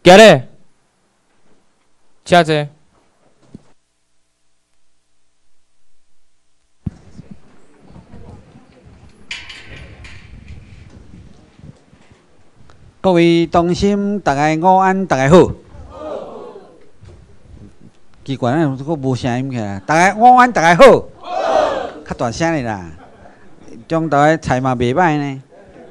行咧，车坐。 各位同心，大家午安，大家好。奇怪，咱个无声音起来。大家午安，大家好。较大声的啦，中岛的菜嘛袂歹呢。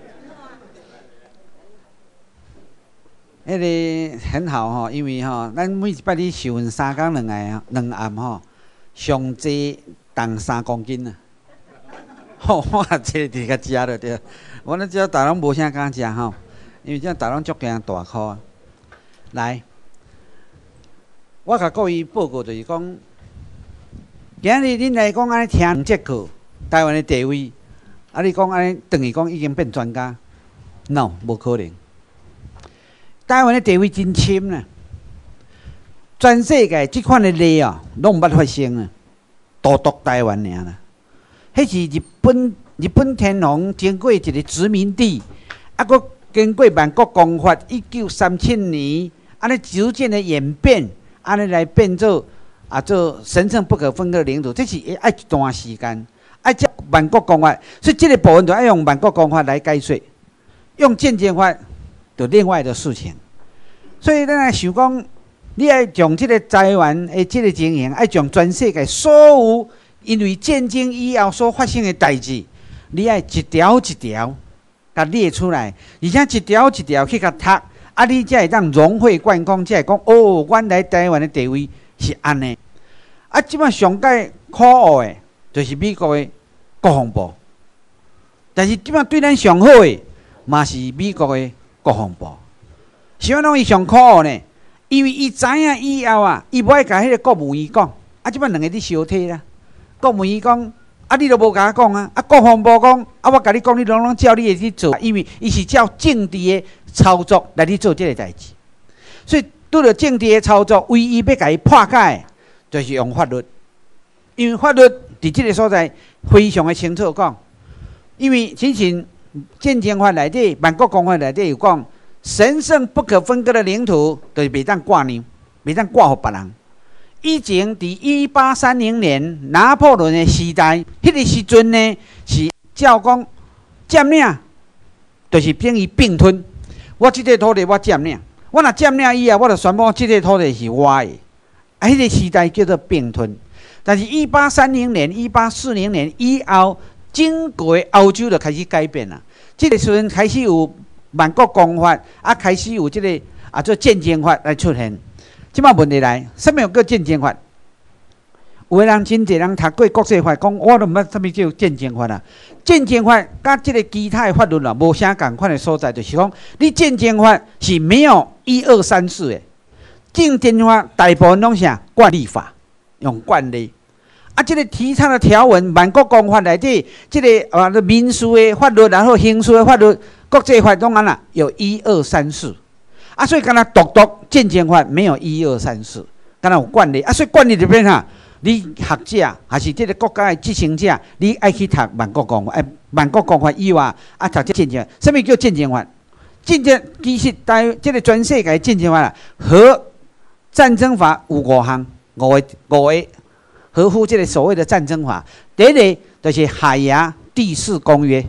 迄个很好吼，因为吼，咱每一摆咧受孕3天2暗吼，上济重3公斤啊。吼，我这伫甲食了对。我咧只大人无啥敢食吼。因为这大人足惊大箍。来，我甲各位报告就是讲，今日恁来讲安尼听2节课，台湾的地位，啊，你讲安尼等于讲已经变专家 ？No， 无可能。台湾的地位真深呢，全世界即款的例啊，拢毋捌发生啊，独台湾尔啦。迄是日本天皇经过一个殖民地，啊，佫经过万国公法1937年，安尼逐渐的演变，安尼来变做做神圣不可分割的领土，这是爱一段时间，爱接万国公法，所以这个部分就要用万国公法来解说，用间接法就另外的事情。所以咱来想讲，你爱将这个台湾的这个情形，爱将全世界所有因为战争以后所发生的代志，你爱一条一条。甲列出来，而且一条一条去甲读，啊，你才会当融会贯通，才会讲哦，原来台湾的地位是安尼。啊，即摆上界可恶的，就是美国的国防部，但是即摆对咱上好的，嘛是美国的国防部。是安怎伊上可恶呢？因为伊知影以后啊，伊无爱甲迄个国务院讲，啊，即摆两个伫相体啦。国务院讲。啊，你都无甲我讲啊！啊，国防部讲，啊，我甲你讲，你拢照你的去做，因为伊是照政治的操作来去做这个代志。所以拄着政治的操作，唯一要甲伊破解，就是用法律。因为法律伫这个所在非常的清楚讲，因为之前战争法内底、万国公法内底有讲，神圣不可分割的领土，就是袂当挂让，袂当挂互别人。以前伫1830年拿破仑的时代，迄个时阵呢是照讲占领，就是等于并吞。我即块土地我占领，我若占领以后，我就宣布即块土地是我的。啊，迄个时代叫做并吞。但是1830年、1840年以后，整个欧洲就开始改变啦。即个时阵开始有万国公法，啊，开始有即个做战争法来出现。即摆问题来，什么叫战争法？有个人真侪人读过国际法，讲我都毋捌什么叫战争法啊。战争法甲即个其他的法律啊，无啥共款的所在，就是讲你战争法是没有1、2、3、4的。战争法大部分拢是惯例法，用惯例。啊，即个提倡的条文，万国公法内底，即个民事的法律，然后刑事的法律，国际法拢安啦，有1、2、3、4。啊，所以敢若独战争法没有1、2、3、4，敢若有惯例啊，所以惯例里边你学者还是这个国家的执行者，你爱去读万国公法，万国公法以外读这战争。什么叫战争法？战争其实这个全世界的战争法和战争法有5项，5个合乎这个所谓的战争法。第一个就是海牙第4公约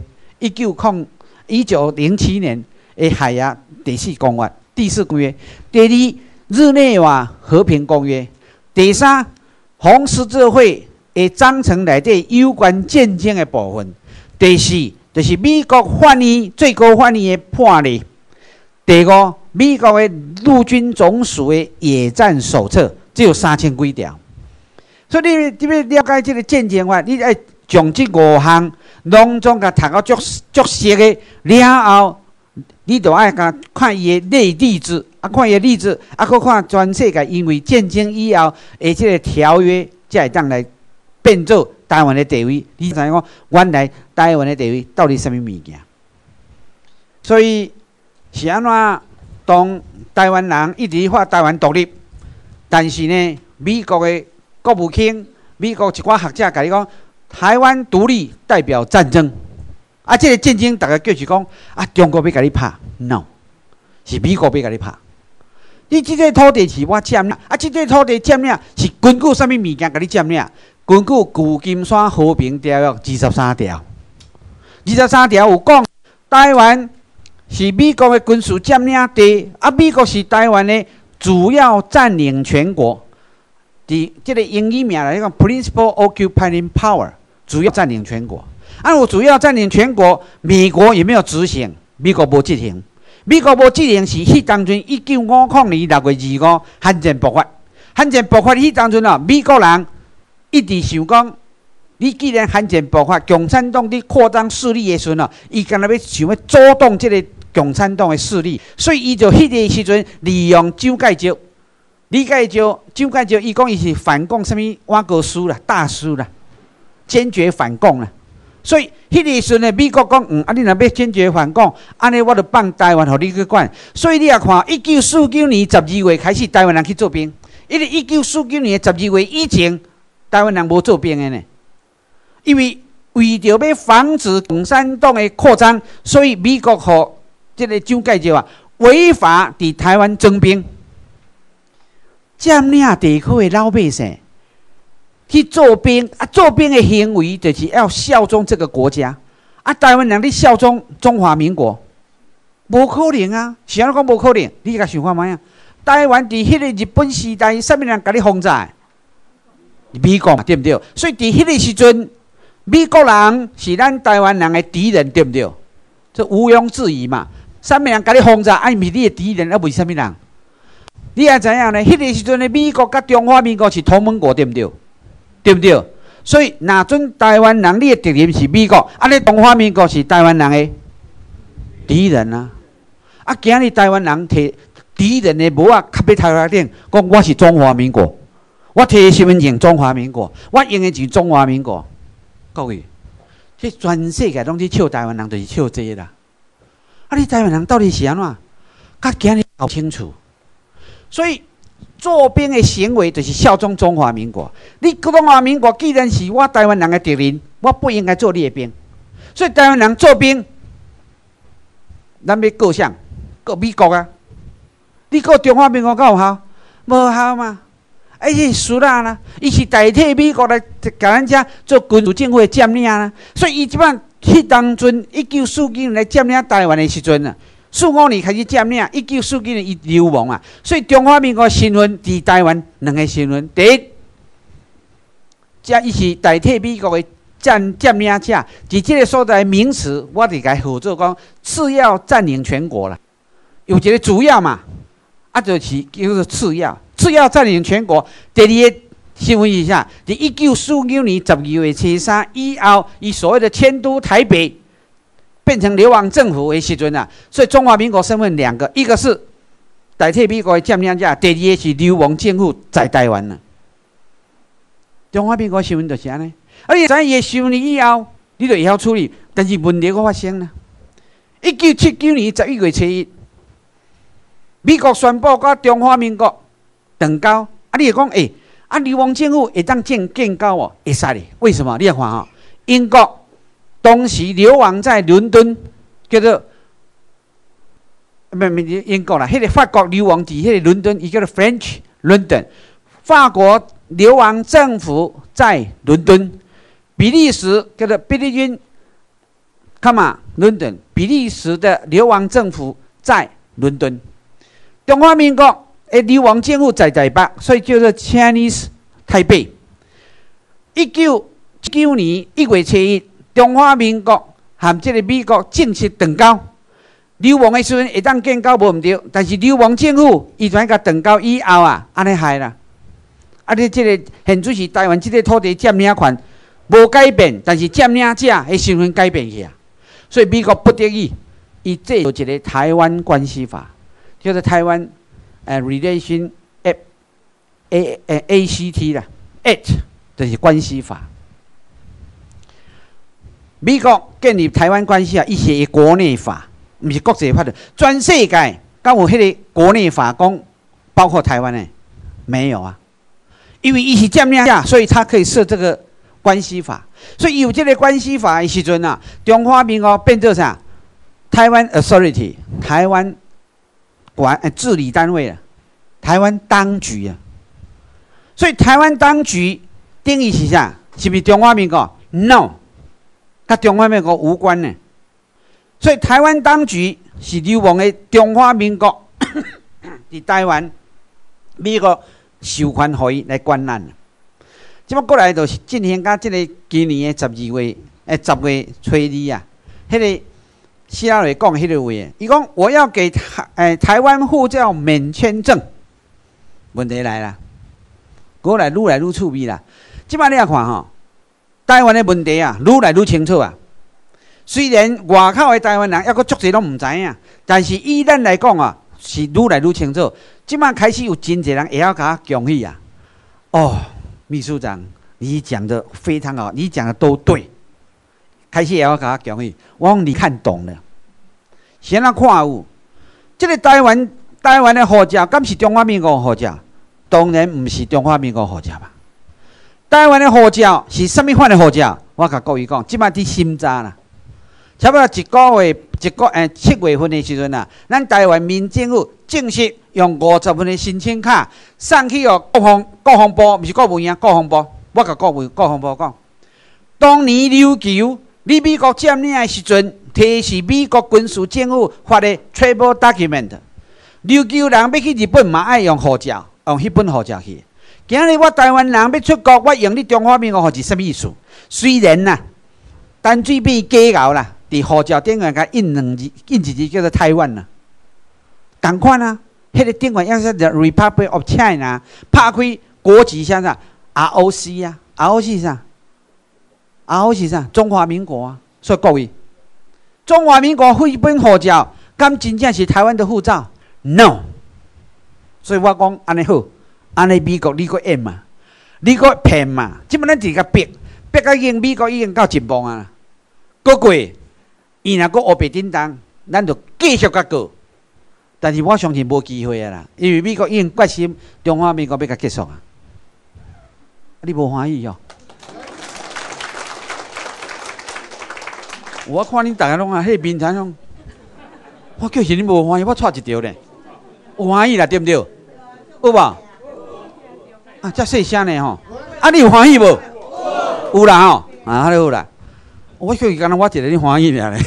，1907年的海牙第4公约。第4公约，第2，日内瓦和平公约，第3，红十字会的章程内底有关战争的部分，第4，就是美国法院最高法院的判例，第5，美国的陆军总署的野战手册，只有3000几条。所以你要了解这个战争法，你爱将这5项拢总甲读到足熟的了后。你就爱看伊的例子，看伊的例子，佫看全世界因为战争以后，即个条约才会当来变做台湾的地位。你知影讲，原来台湾的地位到底什么物件？所以是安怎？当台湾人一直发台湾独立，但是呢，美国的国务卿、美国一寡学者甲你讲，台湾独立代表战争。啊，这个战争大家叫是讲中国要甲你拍 ，no， 是美国要甲你拍。 你这块土地是我占领，啊，这块土地占领是根据什么物件甲你占领？根据旧金山和平条约23条，23条有讲台湾是美国的军事占领地，啊，美国是台湾的主要占领权国。伫这个英语名来讲 ，principal occupying power， 主要占领权国。按我主要占领全国，美国有没有执行？美国无执行。美国无执行是迄当阵1950年6月25韩战爆发。韩战爆发迄当阵啊，美国人一直想讲，你既然韩战爆发，共产党伫扩张势力的时阵啊，伊干那要想要阻挡这个共产党的势力，所以伊就迄个时阵利用蒋介石。蒋介石伊讲伊是反共什么瓦格斯啦、大师啦，坚决反共啦。所以迄个时阵呢，美国讲啊，你若要坚决反共，安尼我就放台湾互你去管。所以你也看，1949年12月开始，台湾人去做兵。因为1949年12月以前，台湾人无做兵的呢。因为为着要防止共产党的扩张，所以美国和这个蒋介石啊，违法伫台湾征兵，占领地区的老百姓。去做兵啊！做兵的行为就是要效忠这个国家啊！台湾人你效忠中华民国，无可能啊！是安怎讲无可能？你甲想看卖啊？台湾伫迄个日本时代，啥物人甲你轰炸？美国嘛，对不对？所以伫迄个时阵，美国人是咱台湾人的敌人，对不对？这毋庸置疑嘛。啥物人甲你轰炸？哎，毋是你的敌人，啊，为啥物人？你也知影呢？迄个时阵的美国甲中华民国是同盟国，对不对？对不对？所以哪准台湾人你的敌人是美国，啊，你中华民国是台湾人的敌人啊！啊，今日台湾人摕敌人的帽啊，卡喺头壳顶，讲我是中华民国，我摕身份证中华民国，我用的是中华民国。各位，这全世界拢去笑台湾人，就是笑这个啦。啊，你台湾人到底是安怎？甲今日搞清楚。所以。做兵的行为就是效忠中华民国。你中华民国既然是我台湾人的敌人，我不应该做列兵。所以台湾人做兵，咱要告谁？告美国啊！你告中华民国够有效？无效嘛！而且输啦，伊是代替美国来甲咱遮做军事政府的占领啦。所以伊即摆迄当阵1949年来占领台湾的时阵啊。45年开始占领，1949年伊流亡啊，所以中华民国身份伫台湾两个身份，第一，遮伊是代替美国的占领者，伫即个所在名词，我伫甲合作讲次要占领全国啦，有一个主要嘛，啊就是叫做次要占领全国。第二个身份是啥？伫1949年12月23以后，伊所谓的迁都台北。变成流亡政府的时阵啊，所以中华民国身份两个，一个是代替美国的占领者，第二个是流亡政府在台湾了。中华民国身份就是安尼，而且在伊的身份以后，你就会晓处理，但是问题佫发生了。1979年11月7日，美国宣布甲中华民国断交，啊，你会讲啊，流亡政府会当建交哦，会使哩？为什么？你来看哦，英国。当时流亡在伦敦，叫做英国啦，迄个法国流亡伫迄个伦敦，伊叫做 French London。法国流亡政府在伦敦，比利时叫做 Belgian Come London， 比利时的流亡政府在伦敦。中华民国的流亡政府在台北，所以叫做 Chinese 台北。1979年1月7日。中华民国和这个美国正式断交，流亡的时阵会当建交无毋对，但是流亡政府伊全甲断交以后啊，安尼害啦。啊，你这个现在是台湾这个土地占领权无改变，但是占领者的身份改变去啊。所以美国不得已，伊制有一个台湾关系法，叫做台湾Relation ACT 啦 ，Act 就是关系法。美国建立台湾关系啊，伊是国内法，毋是国际法的。全世界敢有迄个国内法讲包括台湾的？没有啊，因为伊是占领者，所以他可以设这个关系法。所以有这个关系法的时阵啊，中华民国变做啥？台湾 Authority， 台湾治理单位了。 台湾当局啊。所以台湾当局定义是啥？是不是中华民国 ？No， 跟中华民国无关呢。所以台湾当局是流亡的中华民国伫台湾，美国授权予伊来管咱。即摆过来就是进行到即个今年的12月，10月初2啊，迄个希拉蕊讲迄个话，伊讲我要给台湾护照免签证，问题来啦，过来愈来愈趣味啦。即摆你也看吼，台湾的问题啊，愈来愈清楚啊。虽然外口的台湾人抑阁足侪拢毋知影，但是以咱来讲啊，是愈来愈清楚。即摆开始有真侪人会晓甲我恭喜啊！哦，秘书长，你讲的非常好，你讲的都对。开始会晓甲我恭喜，我讲你看懂了。先来看有，即个台湾的护照，敢是中华民国护照？当然毋是中华民国护照吧。台湾的护照是啥物款的护照？我甲各位讲，即摆伫审查啦。差不多7月份的时阵啊，咱台湾民政府正式用50份的申请卡送去国防部，毋是国务院啊，国防部。我甲国防部讲，当年琉球你美国占领的时阵，摕是美国军事政府发的 travel document。琉球人要去日本嘛，爱用护照，用迄本护照去。今日我台湾人要出国，我用你中华民国护照，什么意思？虽然呐，淡水变假熬啦。伫护照顶面甲印一字叫做台湾啦，同款啊，迄个顶面要是 The Republic of China， 拍开国旗啥啥 ROC 啊 ，ROC 啥 ？ROC 啥？中华民国啊，所以各位，中华民国迄本护照，敢真正是台湾的护照 ？No， 所以我讲安尼好，安尼美国你搁演嘛，你搁骗嘛，即摆咱直甲逼到已经美国已经到尽步啊，过过。伊若搁黑白叮当，咱就继续甲过。但是我相信无机会啊啦，因为美国已经决心中华民国要甲结束啊。你无欢喜哦？我看恁大家拢啊，迄面谈拢，我叫是恁无欢喜，我错一条咧，有欢喜啦，对毋对？有无？啊，遮细声咧吼，啊，你有欢喜无？有啦吼，啊，好啦。我叫伊敢若我一个人欢喜尔咧，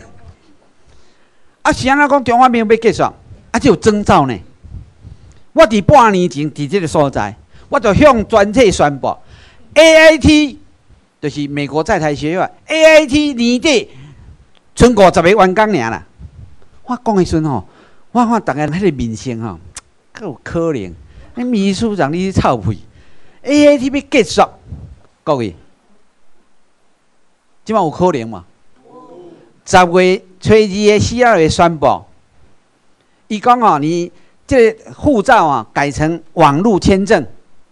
啊是安怎讲中华民国要结束，啊只有征兆呢。我伫半年前伫即个所在，我就向全体宣布 ，AIT 就是美国在台学院 ，AIT 年底剩50个员工尔啦。我讲的时阵吼，我看大家迄个面色吼，够有可能。你秘书长你臭屁 ，AIT 要结束，各位。即摆有可能嘛？10月初2的12月宣布，伊讲哦，你这个护照啊改成网络签证，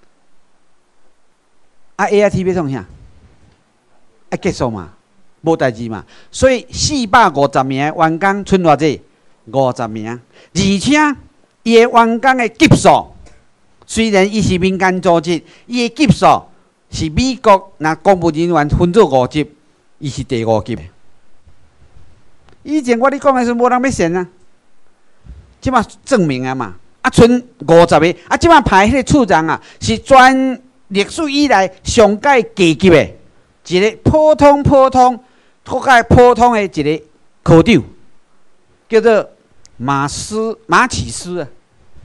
啊 AIT 要创啥？要结束嘛，无代志嘛。所以450名员工剩偌济？50名，而且伊的员工的级数，虽然伊是民间组织，伊的级数是美国若公务人员分做5级。伊是第5级的。以前我咧讲的时候，无人要选啊。即摆证明啊嘛，啊，剩50个，啊，即摆排迄个处长啊，是全历史以来上届低级的，一个普通、脱介普通的一个科长，叫做马启思啊。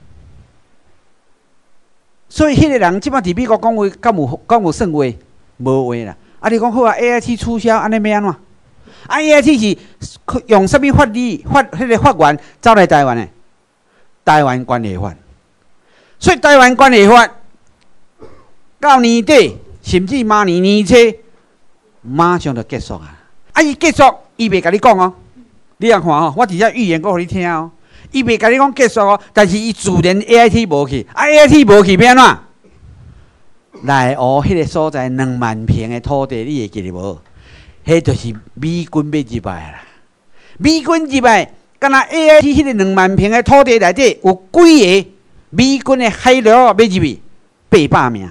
所以迄个人即摆伫美国讲话，敢有算话？无话啦。啊！你讲好啊 ，AIT 取消，安尼要安怎？啊 ，AIT 是用什么迄个法源走来台湾的？台湾关系法。所以台湾关系法到年底，甚至明年年初，马上就结束啊！啊，伊结束，伊袂甲你讲哦。你也看哦，我直接预言过互你听哦。伊袂甲你讲结束哦，但是伊自然 AIT 无去，啊 AIT 无去要安怎？内湖迄个所在2万平的土地，你会记得无？迄就是美军要入来啦。美军入来，敢若 AIT 迄个2万平的土地内底有几个美军的海陆要入去？800名。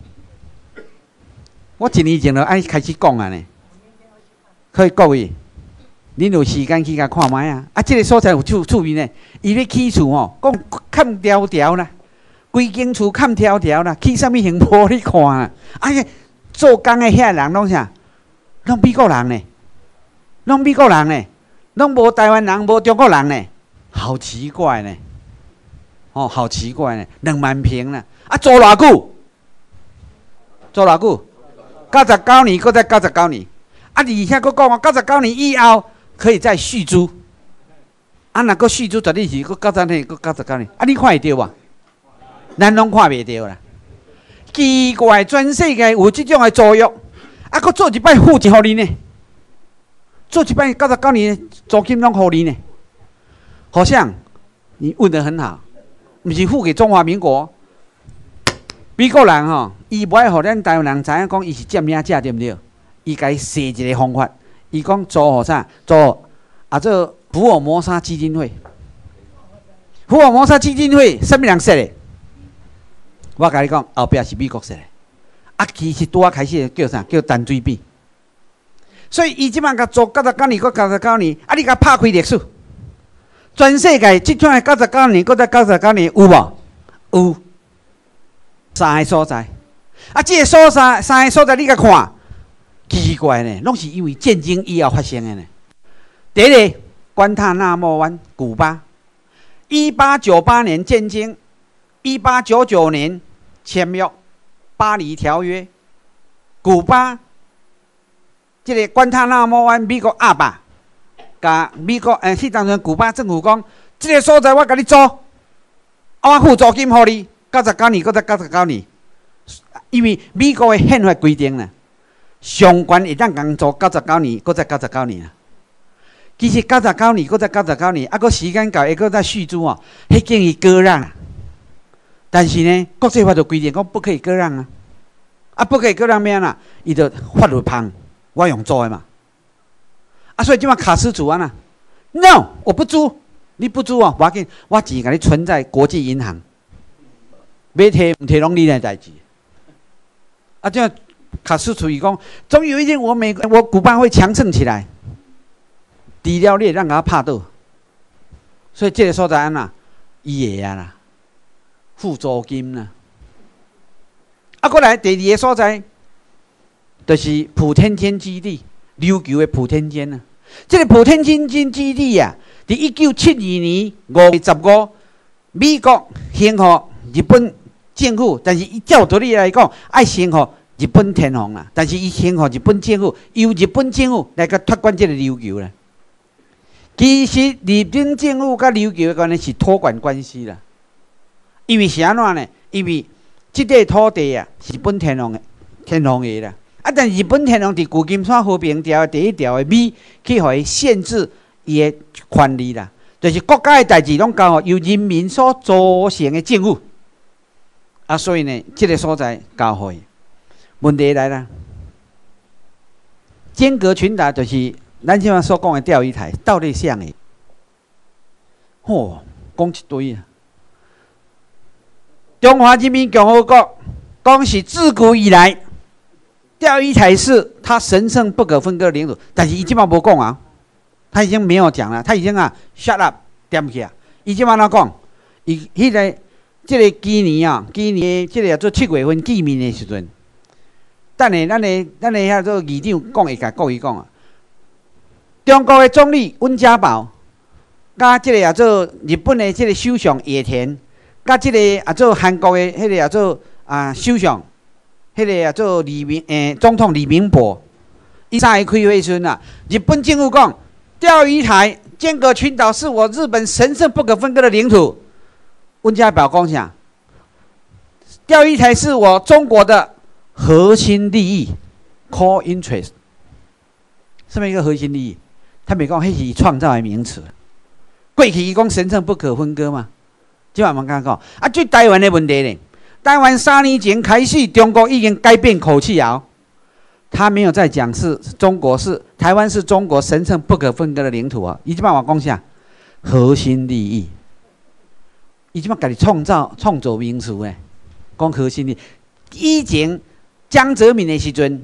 我1年前就爱开始讲啊呢。可以各位，恁有时间去甲看卖啊！啊，即个所在有趣味呢。伊咧起厝吼，讲看条条啦。 规间厝看条条啦，去啥物幸福你看啊？哎，做工的遐人拢啥？拢美国人呢？拢美国人呢？拢无台湾人，无中国人呢？好奇怪呢！哦，好奇怪呢！2万平呢？啊，做偌久？做偌久？99年，搁再99年。啊，而且佫讲哦，99年以后可以再续租。啊，若佫续租绝对是佫99年，佫99年。啊，你看会到无？咱拢看袂到啦。奇怪，全世界有即种的租约，啊，佫做一摆付一互你呢？做一摆99年租金拢互你呢？好像你问得很好，毋是付给中华民国？美国人吼，伊无爱互咱台湾人知影讲伊是占领者，对毋对？伊甲伊设一个方法，伊讲租互啥？租做福尔摩沙基金会。福尔摩沙基金会什么人设的？我甲你讲，后壁是美国设的。啊，其实拄仔开始叫啥？叫淡水比。所以伊即摆甲做99年，搁99年，啊，你甲拍开历史，全世界即种的99年，搁再99年有无？有。3个所在，啊，这个所在3个所在，你甲看，奇怪呢，拢是因为战争以后发生的呢。第一个，关塔那摩湾，古巴，1898年建军，1899年签约巴黎条约，古巴，这个关塔那摩湾，美国压吧，甲美国去当阵古巴政府讲，这个所在我甲你租，我付租金互你。99年，搁再99年，因为美国的宪法规定呢，上悬会当共做99年，搁再99年啊。其实99年，搁再99年，啊，搁时间到，会搁再续租哦，迄建议割让啊。但是呢，国际法就规定讲不可以割让啊，啊，不可以割让咩啊？伊就法律旁，我用租的嘛。啊，所以即摆卡斯主啊呐 ，no， 我不租，你不租哦，无要紧，我钱甲你存在国际银行。要摕唔摕拢你的代志，啊！这样卡斯楚伊讲，总有一天我古巴会强盛起来，除了你让他拍倒，所以这个所在安那，伊会啊啦，付租金啦。啊，过来第2个所在，就是普天间基地，琉球的普天间啊。这个普天间基地啊，伫1972年5月15，美国先互日本政府，但是伊照道理来讲，爱先互日本天皇啦。但是伊先互日本政府，由日本政府来甲托管这个琉球啦。其实日本政府甲琉球的关系是托管关系啦。因为是安怎呢？因为这块土地啊，是日本天皇的啦。啊，但日本天皇伫旧金山和平条的第1条的米，去互伊限制伊的权利啦。就是国家的代志拢交由人民所组成的政府。啊，所以呢，这个所在交互伊。问题来啦，尖阁群岛就是咱即摆所讲的钓鱼台，到底啥个？讲一堆啊！中华人民共和国讲是自古以来，钓鱼台是它神圣不可分割的领土，但是伊即摆无讲啊，他已经没有讲了，他已经啊 shut up 点起啊，伊即摆哪讲？伊迄个。这个今年这个做7月份见面的时阵，等下咱的遐做议长讲会甲各位讲啊。中国的总理温家宝，甲这个做日本的这个首相野田，甲这个做韩国的迄个做首相，迄个做总统李明博，伊3个开会时阵啊，日本政府讲钓鱼台尖阁群岛是我日本神圣不可分割的领土。温家宝讲啥？钓鱼台是我中国的核心利益 （core interest）。什么一个核心利益？他没讲，迄是创造的名词。过去伊讲神圣不可分割嘛，即摆慢慢讲。啊，对台湾的问题呢？台湾3年前开始，中国已经改变口气啊，他没有再讲台湾是中国神圣不可分割的领土啊。伊即摆话讲啥？核心利益。伊即摆家己创造名词诶，讲核心利益。以前江泽民的时阵，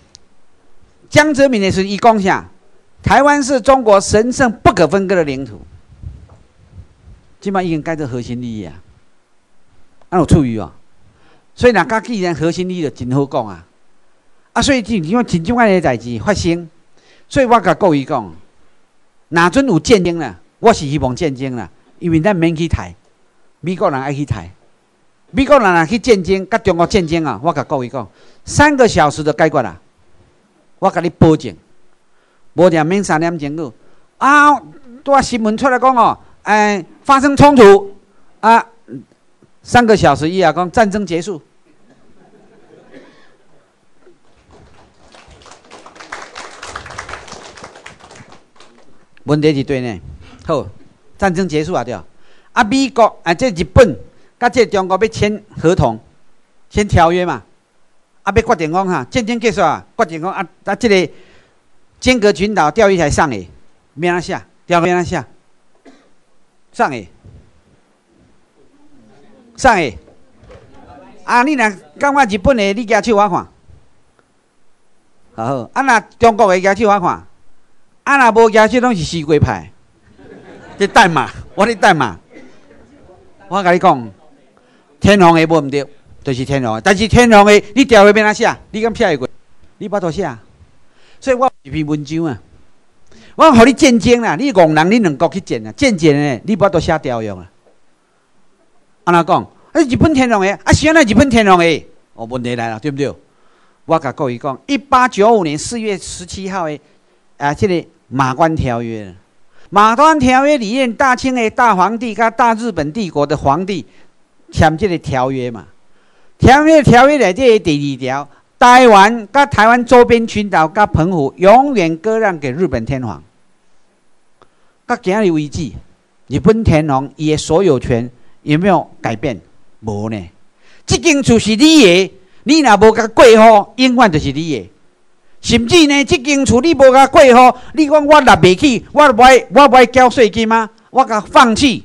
伊讲啥？台湾是中国神圣不可分割的领土。即摆已经改做核心利益啊。 安有趣味哦。所以若甲既然核心理就真好讲啊。啊，所以因为真种安尼代志发生，所以我甲各位讲，若阵有战争啦，我是希望战争啦，因为咱免去谈，美国人爱去谈。美国人若去战争，甲中国战争啊，我甲各位讲，3个小时就解决啦。我甲你保证，无定免3点钟去。啊，拄新闻出来讲哦，发生冲突啊，3个小时以后讲战争结束。问题是对呢，好，战争结束啊对。啊，美国这日本甲这中国要签合同、签条约嘛，啊，要决定讲哈，战争结束啊，决定讲这个尖阁群岛钓鱼台上诶，免哪写？条约哪写？上诶，上诶。啊，你若感觉日本诶，你举手我看。好，啊，若中国诶举手我看。啊，若无举手拢是西瓜派，这代码，我咧代码。我甲你讲，天皇的无毋对，就是天皇的。但是天皇的，你条约要哪写？你敢写会过？你巴度写。所以我一篇文章啊，我互你战争啦，你戆人，你两国去战啊，战争呢，你巴度写条约啊。安怎讲？日本天皇的，是安那日本天皇的？哦，问题来了，对不对？我甲各位讲，1895年4月17号的这个马关条约。马关条约里面，大清的大皇帝跟大日本帝国的皇帝签这个条约嘛。条约内底第2条，台湾跟台湾周边群岛跟澎湖永远割让给日本天皇。到今日为止，日本天皇伊的所有权有没有改变？无呢。这间厝是你的，你若无甲过户，永远就是你的。甚至呢，这间厝你无甲过户，你讲我纳袂起，我不爱缴税金吗？我甲放弃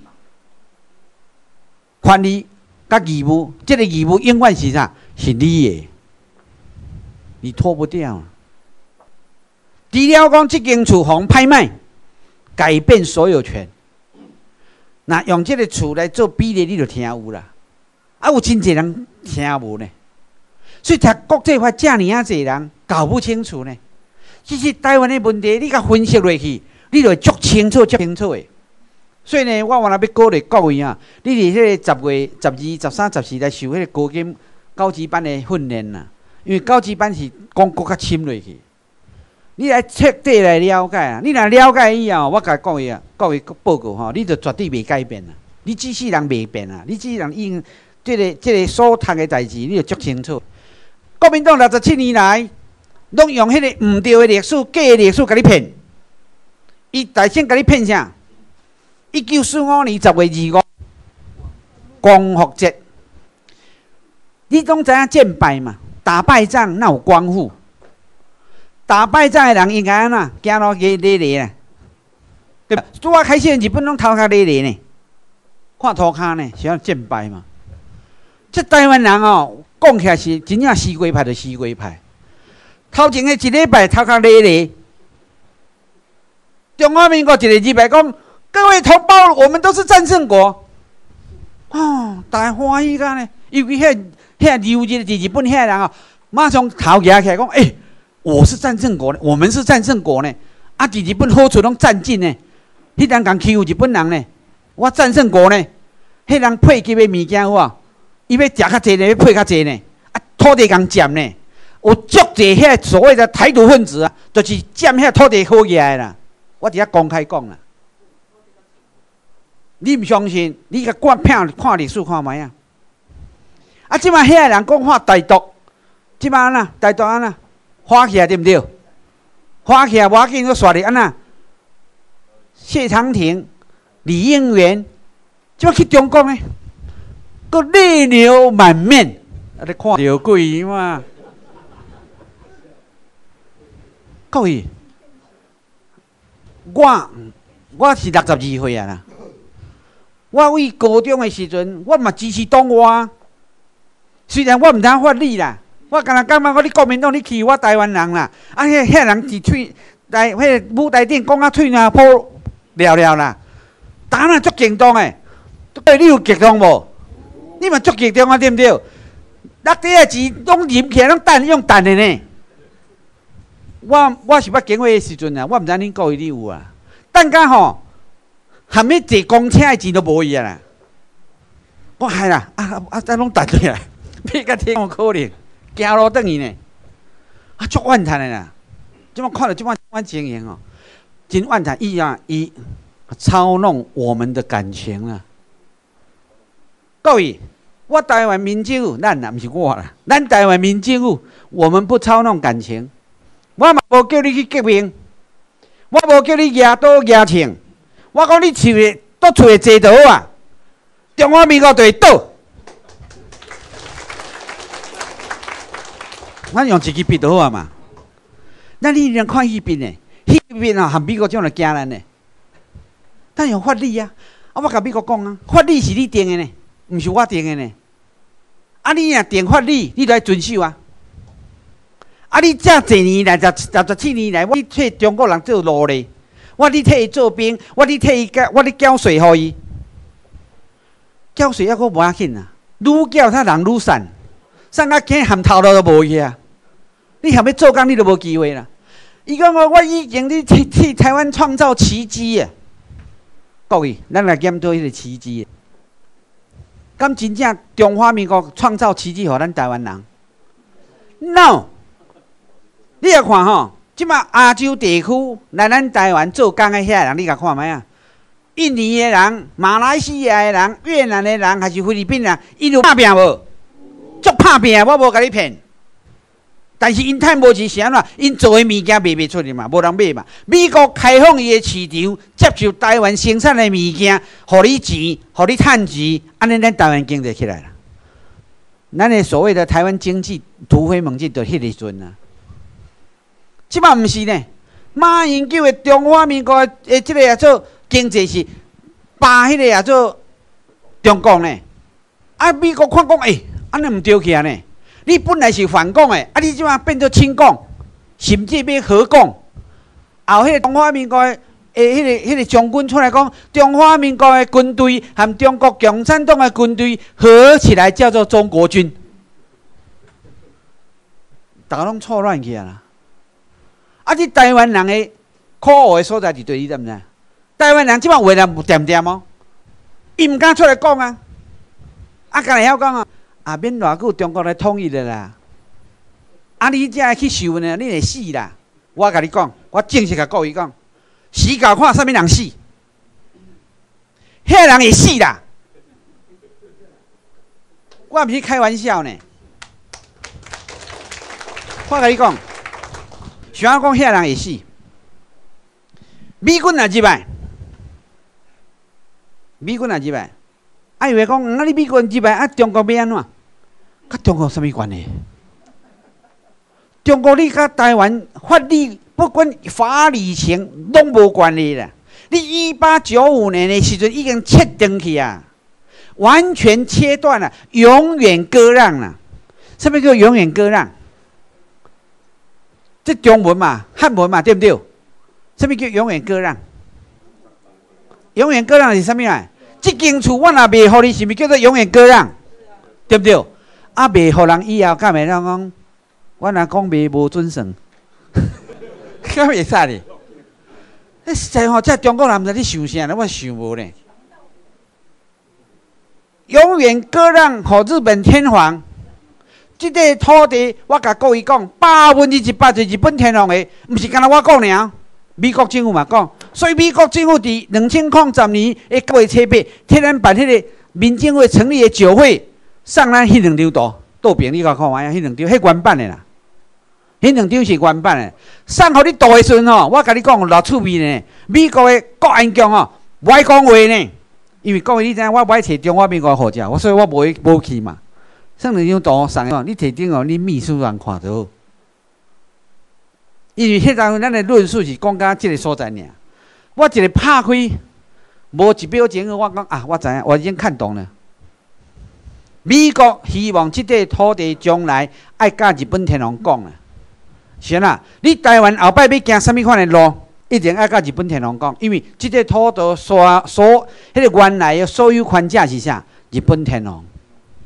权利甲义务，这个义务永远是啥？是你的，你脱不掉。除了讲这间厝互拍卖，改变所有权，那用这个厝来做比例，你就听有啦。啊，有真侪人听无呢。所以读国际法遮尔啊侪人搞不清楚呢。其实台湾的问题，你甲分析落去，你就会足清楚的。所以呢，我原来要鼓励各位啊，你伫迄个10月、12、13、14来受迄个高级高级班的训练啦。因为高级班是讲国较深落去，你来彻底来了解啊。你若了解以后，我甲各位报告吼，你就绝对袂改变啦。你这世人袂变啊，你这世人应这个所读的代志，你就足清楚。国民党67年来，拢用迄个毋对的历史、假的历史，甲你骗。伊大先甲你骗啥？1945年10月25，光复节。你总知影战败嘛？打败仗哪有光复？打败仗的人应该安怎？行路礼礼呢？对吧？拄啊开始日本拢头壳礼礼呢，看涂骹呢，是要战败嘛？这台湾人哦。讲起来是真正西瓜派就西瓜派，头前的1礼拜头壳咧咧，中华民国1个礼拜讲，各位同胞，我们都是战胜国，哦，大欢喜个呢，尤其遐留日日本遐人啊，马上头举起来讲，我是战胜国呢，我们是战胜国呢，啊，伫日本好处拢占尽呢，迄人共欺负日本人呢，我战胜国呢，迄人配给的物件有啊。伊要食较济呢，要配较济呢，啊，土地共占呢，有足济遐所谓的台独分子啊，就是占遐土地好起来啦。我伫遐公开讲啦，你毋相信，你甲看历史看卖啊。啊，即摆遐人讲喊台独，即摆安那台独安那花起来对毋对？花起来无要紧，个刷哩安那？谢长廷、李应元，即摆去中国呢？个泪流满面，啊！你看到鬼嘛？各位，我是62岁啊啦。我为高中的时阵，我嘛支持党外，虽然我毋通法理啦，我敢若感觉你国民党你欺负我台湾人啦，啊！遐人伫喙来迄舞台顶讲啊喙若破了啦，打那足激动诶，对你有激动无？ 你嘛足激动啊，对不对？落地的钱拢啉起来，拢用等的呢。我是捌经过的时阵啊，我毋知恁各位你有啊。等甲吼，含要坐公车的钱都无伊啊啦。我系啦，咱拢等落来，要甲天有可能，行路等伊呢。足怨叹的啦。即摆看到即摆情形哦，真怨叹伊操弄我们的感情啊。各位。我台湾民政府，咱啦，毋是我啦，咱台湾民政府，我们不操弄感情。我嘛无叫你去革命，我无叫你举刀举枪。我讲你厝的倒厝的坐倒啊，中华民国就会倒。咱用一支笔就好啊嘛。咱你人看迄边呢，迄边啊，含美国种来惊咱呢。咱用法律啊，我甲美国讲啊，法律是你定的呢，毋是我定的呢。你若定法律，你就要遵守啊！你这侪年来，17年来，我替中国人做奴隶，我替伊做兵，我替伊缴税互伊，缴税还阁无要紧啊！愈缴他人愈散，散到囝含头路都无去啊！你含要做工，你都无机会啦！伊讲我已经替台湾创造奇迹啊！各位，咱来检讨迄个奇迹。敢真正中华民国创造奇迹，互咱台湾人 ？No！ 你来看吼，即马亚洲地区来咱台湾做工的遐人，你甲看卖啊？印尼的人、马来西亚的人、越南的人，还是菲律宾人，因有拍拼无？足拍拼，我无甲你骗。但是因趁无钱是安怎？因做的物件卖袂出去嘛，无人买嘛。美国开放伊的市场，接受台湾生产的物件，互你钱，互你趁钱，安尼咱台湾经济起来了。咱的所谓的台湾经济突飞猛进，就迄个阵啊。即摆毋是呢，马英九的中华民国的即个也做经济是把迄个也做中国呢。美国看讲，安尼毋对起啊呢。你本来是反共的，你即摆变做亲共，甚至要合共。后迄个中华民国的迄个将军出来讲，中华民国的军队和中国共产党的军队合起来叫做中国军，大家拢错乱去啊啦！你台湾人的可恶的所在伫对，你知毋知？台湾人即摆话人不掂掂哦，伊毋敢出来讲啊，敢会晓讲啊。免偌久，中国来统一的啦。你才会去受呢，你会死啦！我甲你讲，我正式甲各位讲，死搞看啥物人死，遐人会死啦！我毋是开玩笑呢。我甲你讲，想讲遐人会死，美军也入来，美军也入来。以为讲，你美国人入来，中国要安怎？甲中国有啥物关系？中国你甲台湾法律不管法理情拢无关系啦。你1895年的时阵已经切断去啊，完全切断了，永远割让啦。什么叫永远割让？这中文嘛，汉文嘛，对不对？什么叫永远割让？永远割让是啥物啊？这间厝我若卖互你，是毋是叫做永远割让？对不对？卖互人以后，敢会当讲，我若讲卖无准算，敢会使哩？实在吼，这中国人毋知你想啥呢？我想无呢。永远割让互日本天皇，这块土地，我甲各位讲，100%是日本天皇的，毋是干那我讲尔。美国政府嘛讲，所以美国政府伫2010年的9月7日，替咱办迄个民政府成立的酒会，送咱迄2张图片，你甲看卖啊？迄2张，迄原版的啦，迄2张是原版的。送互你图的时阵吼，我甲你讲老趣味呢。美国的国安局吼，无爱讲话呢，因为各位你知影，我无爱摕中华民国护照，所以我无去嘛。送2张图送的，你摕顶哦，你秘书人看就好。因为迄阵咱的论述是讲到即个所在尔，我一个拍开，无1秒钟，我讲我知影，我已经看懂了。美国希望即块土地将来爱甲日本天皇讲啊，是啊，你台湾后摆要行啥物款的路，一定爱甲日本天皇讲，因为即块土地迄个原来的所有权者是啥？日本天皇。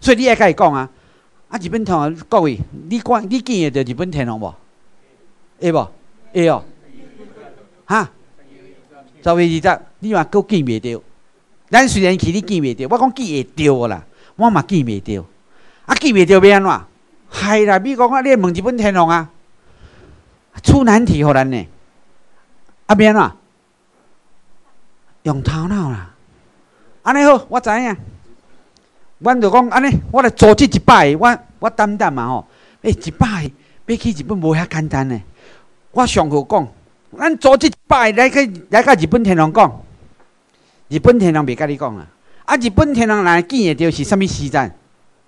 所以你爱甲伊讲啊。啊，日本天皇各位，你见会着日本天皇无？会无？会哦。哈？10月20，你嘛佫见袂着。咱虽然去，你见袂着，我讲见会着啦，我嘛见袂着。啊，见袂着要安怎？害啦！美国啊，你问日本天皇啊，出难题互咱呢。啊，要安怎？用头脑啦。安尼好，我知影。阮就讲安尼，我来组织100个，我担当嘛吼。100个要去日本无遐简单呢。我上好讲，咱组织100个来甲日本天皇讲，日本天皇袂甲你讲啦。啊，日本天皇若见会着是啥物时阵？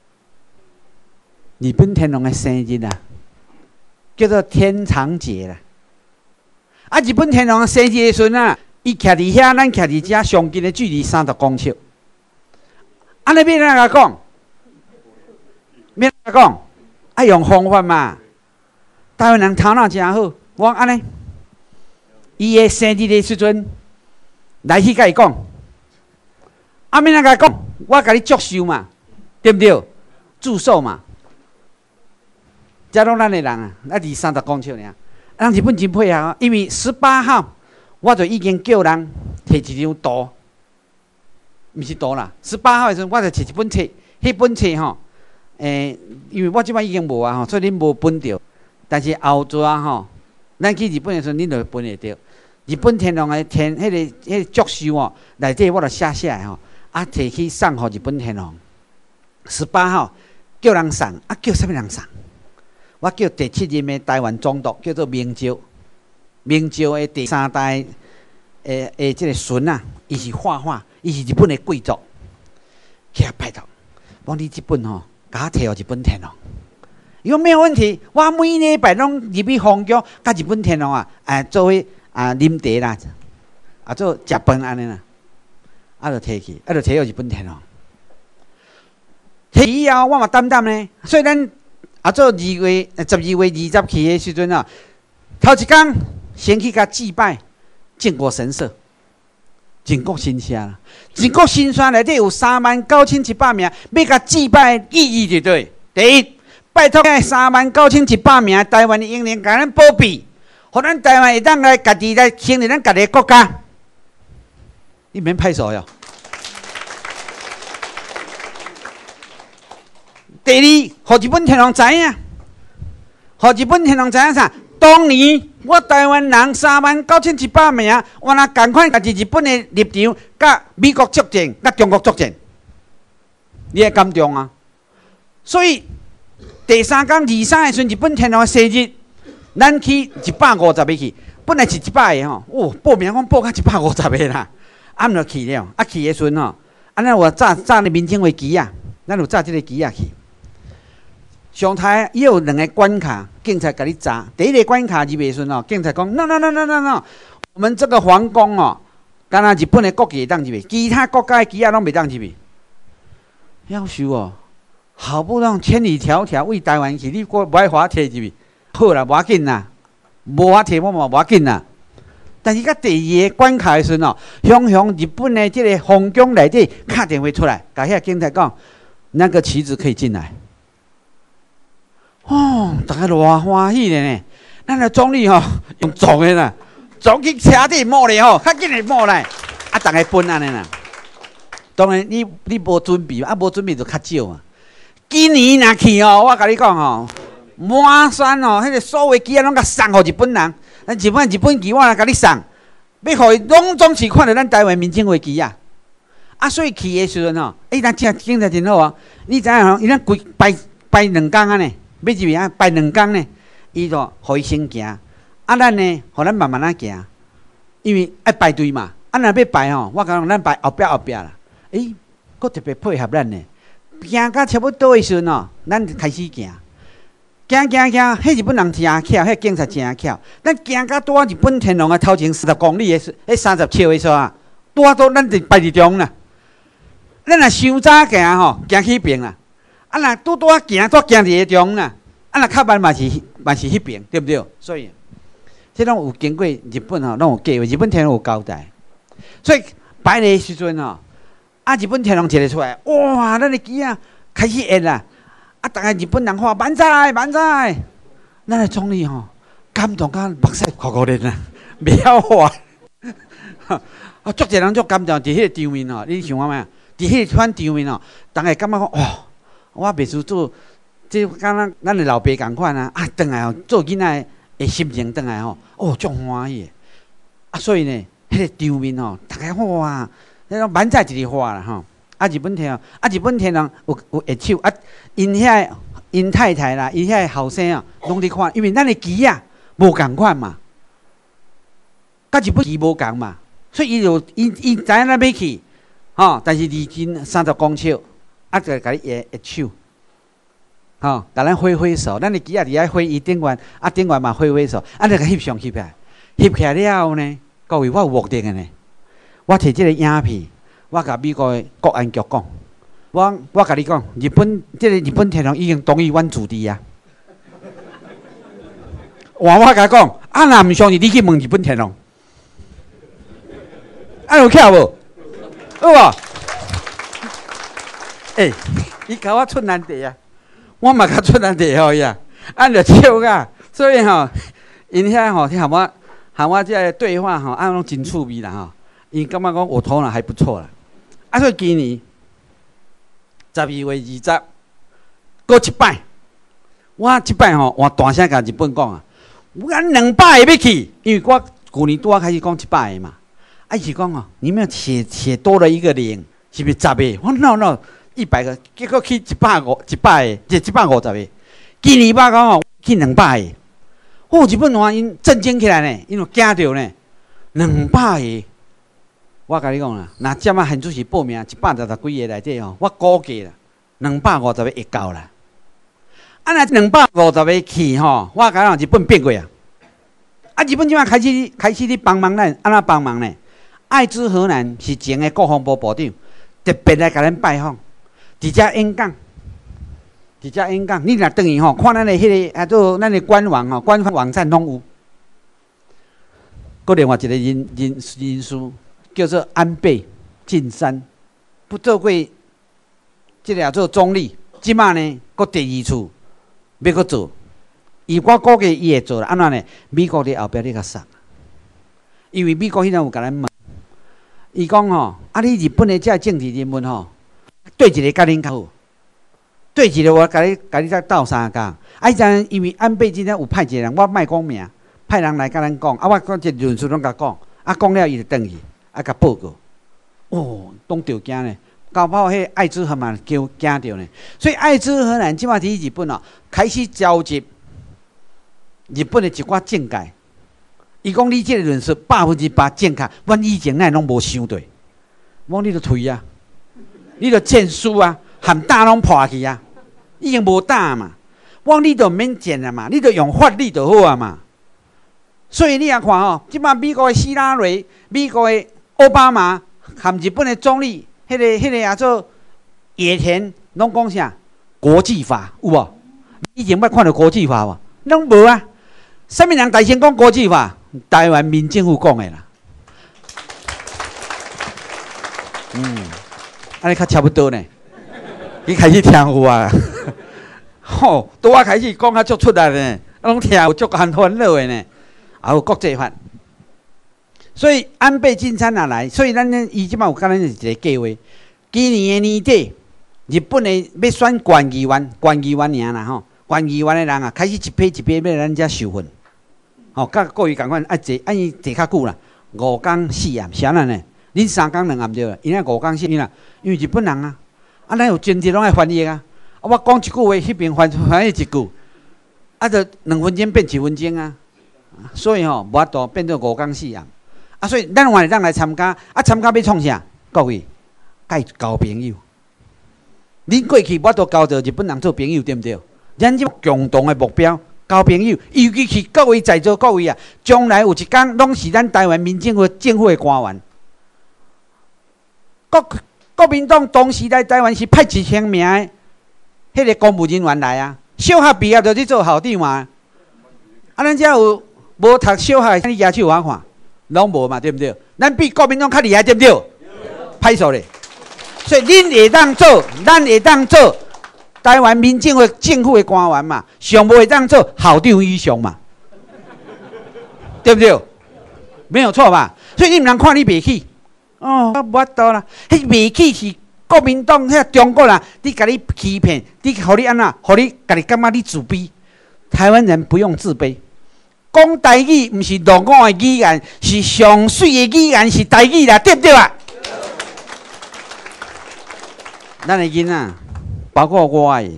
日本天皇的生日啊，叫做天长节啦。啊，日本天皇生日的时阵啊，伊徛伫遐，咱徛伫遮，上近的距离30公尺。安尼要哪甲讲？要哪甲讲？爱用方法嘛。台湾人头脑真好，我安尼，伊的生日的时阵来去甲伊讲，啊，要哪甲讲？我甲你祝寿嘛，对不对？祝寿嘛。遮拢咱的人啊，啊离30公尺尔。人日本真配合啊，因为18号我就已经叫人摕一张图。毋是图啦，18号的时阵，我就摕一本册，迄本册吼，因为我即摆已经无啊吼，所以恁无分着。但是后座啊吼，咱去日本的时阵，恁就分会着。日本天皇的迄个祝寿哦，内底我就写下来吼，啊摕去送互日本天皇。18号叫人送，啊叫啥物人送？我叫第7任的台湾总督，叫做明朝。明朝的第3代即个孙啊，伊是画。伊是日本的贵族，去遐拜托，讲你这本吼，甲我摕互日本天皇。伊讲没有问题，我每礼拜拢入去皇宫，甲日本天皇啊，做伙啉茶啦，做食饭安尼啦，就摕去，就摕互日本天皇。摕以后，我嘛担当呢，所以咱做12月20去的时阵啊，头一天先去甲祭拜靖国神社。靖国神社啦，靖国神社内底有39100名，要甲祭拜意义伫对。第一，拜托39100名台湾的英灵，甲咱保庇，互咱台湾会当来家己来成立咱家己的国家。你免拍手哟。第二，互日本天皇知影，互日本天皇知影啥？当年我台湾人39100名，我若共款家己日本的立场，甲美国作战，甲中国作战，你会感动啊？所以第3天23的时阵，日本天皇的生日，咱去150个去，本来是100个吼，报名讲报到150个啦，暗就去了，去的时阵吼，安尼有炸咧民警飞机啊，咱有炸这个机啊去。上台也有2个关卡，警察甲你查。第一个关卡入的时阵警察讲 no， 我们这个皇宫敢若日本的国旗会当入去，其他国家的旗拢袂当入去。夭寿好不容易千里迢迢为台湾去，你搁无爱花摕入去，好啦，无要紧啦，无法摕我嘛无要紧啦。但是甲第2个关卡的时阵向日本的这个皇宫内底敲电话出来，甲遐警察讲，那个旗子可以进来。大家偌欢喜的呢！咱的总理用撞的啦，撞去车底摸咧较紧的摸来，大家分安尼啦。当然你无准备，无准备就较少啊。今年若去我甲你讲满山迄个所有旗拢甲送互日本人，咱日本旗我来甲你送，要互伊拢总是看到咱台湾民警的旗啊。所以去的时阵咱警察真好啊！你知影伊咱规摆2天安尼。要入去摆2天呢，伊就互伊先行，咱呢，互咱慢慢行，因为爱排队嘛。若要排我讲咱排后壁啦。佫特别配合咱呢，行到差不多的时阵咱就开始行，迄日本人真巧，迄警察真巧。咱行到拄日本天皇头前30公里的30尺的时候拄到咱就排伫中啦。咱若伤早行行去边啦。若拄行伫个中啦，若较慢嘛是迄边，对不对？所以，这拢有经过日本拢有计划，日本天皇有交代。所以摆的时阵日本天皇一个出来，哇，咱的旗开始演啦，啊，逐个日本人喊万歳万歳，咱的总理吼感动到目屎哭哭咧啊，袂晓话。啊，足侪人足感动，伫迄个场面吼，你想看咩？伫迄款场面吼，逐个感觉讲哦，我袂输做，即敢若咱的老爸共款啊，啊，转来吼做囡仔的心情转来吼，哦，足欢喜的。啊，所以呢，迄个场面吼，逐个哇，迄种万歳一个话啦吼。啊，日本天啊，日本天人有会手啊，因太太啦，因遐后生啊，拢伫看，因为咱的旗啊无共款嘛，甲日本旗无共嘛，所以伊知影咱要去，吼，但是离近30公尺，啊，就甲你会手，吼，甲咱挥挥手，咱的旗啊伫遐挥伊顶悬，啊顶悬嘛挥挥手，啊，就甲翕上翕起来，翕起来了后呢，各位我有目的的呢，我摕这个影片。我甲美国的国安局讲，我甲你讲，日本天皇已经同意阮主题啊。我甲伊讲，啊，若毋相信，你去问日本天皇，啊有巧无？好无？欸，伊甲我出难题啊，我嘛甲出难题互伊啊，按着笑啊，所以吼，因遐吼和我这个对话吼，按拢真趣味啦吼，因感觉讲我头脑还不错啦。啊，所以今年12月20，过一摆，我即摆吼换大声甲日本讲啊，咱200个要去，因为我去年拄开始讲100个嘛，啊，伊是讲哦，你们写多了一个零，是不是10个？我 no，100个，结果去150个，这150个，今年我讲哦，去200个，哦，日本话因震惊起来呢，因为惊着呢，200个。我甲你讲啦，若这么现主席报名160几个内底吼，我估计啦，250个会够啦。啊，若250个去吼，我甲你讲日本变过啊。啊，日本即摆开始咧帮忙咱，安怎帮忙呢？爱知河南是前的国防部部长，特别来甲咱拜访，伫遮演讲，你若转去吼，看咱的迄个做咱的官网吼，官方网站拢有。搁另外一个人士。叫做安倍晋三，不做过，即个做总理，即马呢，搁第2次要搁做，我估计伊会做啦。安怎呢？美国伫后壁咧甲杀，因为美国现在有甲咱问，伊讲吼，啊，你日本的这政治人物吼，对一个甲恁较好，对一个我甲你再斗3工。啊，因为安倍晋三有派一个人，我莫讲名，派人来甲咱讲，啊，我讲一论述拢甲讲，啊，讲了伊就转去。啊，甲报告，哦，拢着惊呢，搞不好迄爱知河南惊着呢。所以爱知河南即马伫日本哦，开始召集日本的一寡政界。伊讲你即个论述100%正确，阮以前咱拢无想对。我讲你着退啊，你着证书啊，含胆拢破去啊，已经无胆嘛。我讲你着免证啊嘛，你着用法律就好啊嘛。所以你也看哦，即马美国的希拉蕊，美国的奥巴马和日本的总理，迄个也做野田，拢讲啥？国际法有无？以前捌看到国际法无？拢无啊！啥物人大声讲国际法？台湾民政府讲的啦。安尼较差不多呢。伊开始听有啊，吼，拄我开始讲较足出来呢，拢听有足含烦恼的呢，还有国际法。所以安倍晋三也来，所以咱伊即摆有甲咱一个计划。今年的年底，日本的要选县议员尔啦吼，县议员的人啊，开始一批要来咱遮受训，吼，甲各位共款，伊坐较久啦，5天4夜，啥人呢？恁3天2夜对啦，因那5天4夜啦，因为日本人啊，咱有专职拢爱翻译啊，我讲一句话，迄边翻译一句，啊，就2分钟变1分钟啊，所以吼，无法度变做5天4夜。啊，所以咱换当来参加，啊，参加要创啥？各位，该交朋友。恁过去我都交着日本人做朋友，对不对？咱即共同的目标，交朋友，尤其是各位在座各位啊，将来有一天拢是咱台湾民政府的官员。国民党当时来台湾是派1000名的迄个公务人员来啊，小学毕业就去做校长嘛。啊，咱遮有无读小学的，你举手我看。拢无嘛，对不对？咱比国民党较厉害，对不对？歹数咧，所以恁会当做，咱会当做， 台湾民政的政府的官员嘛，上无会当做校长以上嘛，对不对？没有错吧？所以你唔通看你袂起，哦，我无法度啦。迄袂起是国民党遐中国人，你甲你欺骗，你互你安那，互你家己感觉你自卑。台湾人不用自卑，讲台语唔是落伍的语言，是上水的语言，是台语啦，对不对啊？咱的囡仔，包括我的，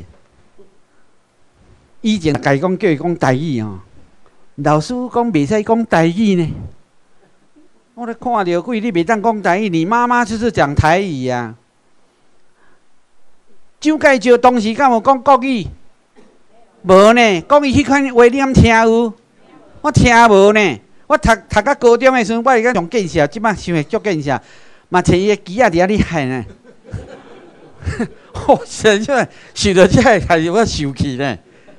以前家己讲叫伊讲台语哦，老师讲袂使讲台语呢。我咧看到鬼，你袂当讲台语，你妈妈就是讲台语啊。蒋介石当时敢有讲国语？无呢，国语迄款话你敢听有？我听无呢。我读到高中的时阵，我会甲上见识，即摆想会足见识，嘛摕伊个机仔伫遐厉害呢。我真正想到这开始我生气呢。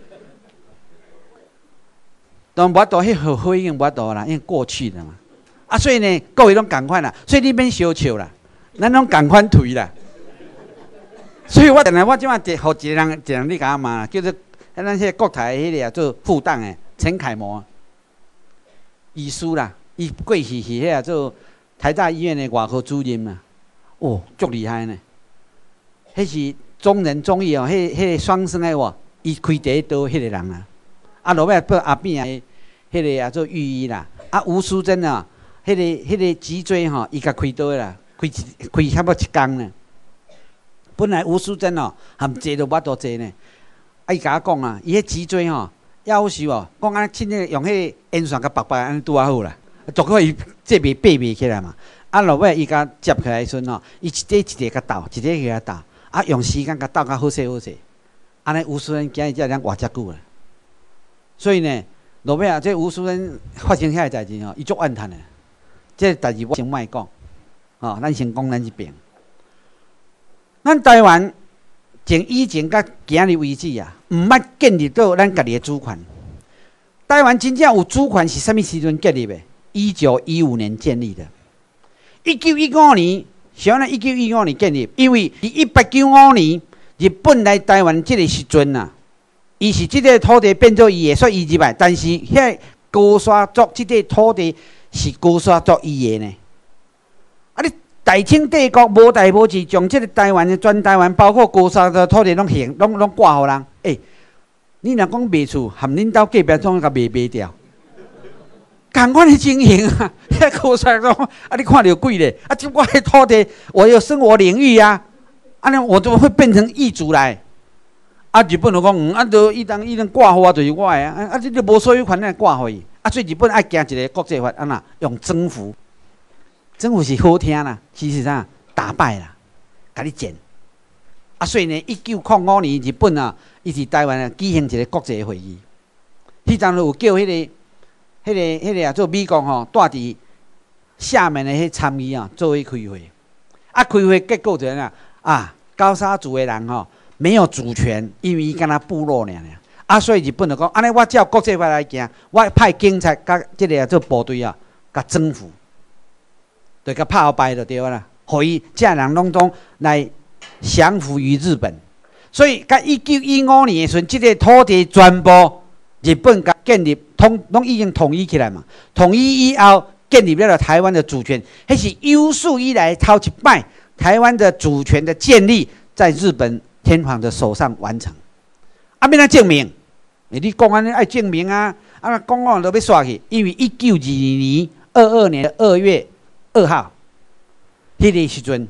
但无法度，迄后悔已经无法度啦，因为过去了嘛。啊，所以呢，各位拢共款啦，所以你免小笑啦，咱拢共款退啦。所以我定来，我即马互一个人你甲我骂啦，叫做咱迄个国台迄个做副党诶陈楷模，医师啦，伊过去是迄个做台大医院诶外科主任嘛，哦，足厉害呢。迄是中人中医哦，迄个双生诶哇，伊开第一刀迄个人啊，啊落尾报阿扁诶，迄个也做御医啦，啊吴淑珍啊。迄个脊椎吼，伊甲开刀啦，开差不多1工呢。本来吴淑珍哦，含坐都无多坐呢。啊，伊甲我讲啊，伊迄脊椎吼，夭寿哦，讲安凊彩用迄烟线甲白白安尼拄啊好啦，足可伊这边爬袂起来嘛。啊，落尾伊甲接起来时阵吼，伊一块甲斗，一块甲斗，啊，用时间甲斗甲好势好势。安尼吴淑珍今日才通活遮久啦。所以呢，落尾啊，这吴淑珍发生遐个代志吼，伊足怨叹的。这代志我先莫讲，哦，咱先讲咱这边。咱台湾从以前到今日为止啊，毋捌建立到咱家己的主权。台湾真正有主权是啥物时阵建立的？1915年建立的。1915年，啥呢？1915年建立，因为1895年日本来台湾这个时阵啊，伊是这个土地变做伊的，所以伊入来，但是遐高山族这个土地。是高山族伊的呢？啊！你大清帝国无代无志，将这个台湾的全台湾，包括高山的土地拢挂互人。你若讲卖厝，含恁兜隔壁总甲卖掉，共款的情形啊！遐高山族啊，你看到鬼咧？啊，这我的土地，我有生活领域啊！安尼我怎么会变成异族来？啊！日本就讲，就伊当挂互我就是我的啊！啊，这就无所有权来挂互伊。啊，所以日本爱行一个国际法，安那用征服，征服是好听啦，其实啥打败啦，甲你剪。啊，所以呢，1905年日本啊，伊伫台湾啊举行一个国际会议，迄阵有叫迄个啊做美国吼带伫厦门的迄参议啊作为开会。啊，开会结果就安那啊，高沙族的人吼没有主权，因为伊敢若部落尔。啊，所以日本就讲，安尼我照国际法来行，我派警察甲即个做部队啊，甲征服，就甲拍败就对啦。互伊这人拢来降服于日本。所以，甲1915年的时阵，即个土地全部日本甲建立拢已经统一起来嘛。统一以后，建立了台湾的主权，迄是有史以来头一摆台湾的主权的建立，在日本天皇的手上完成。啊，免怎证明？你讲安尼爱证明啊！啊，讲都要煞去，因为1922年22年2月2号，迄个时阵，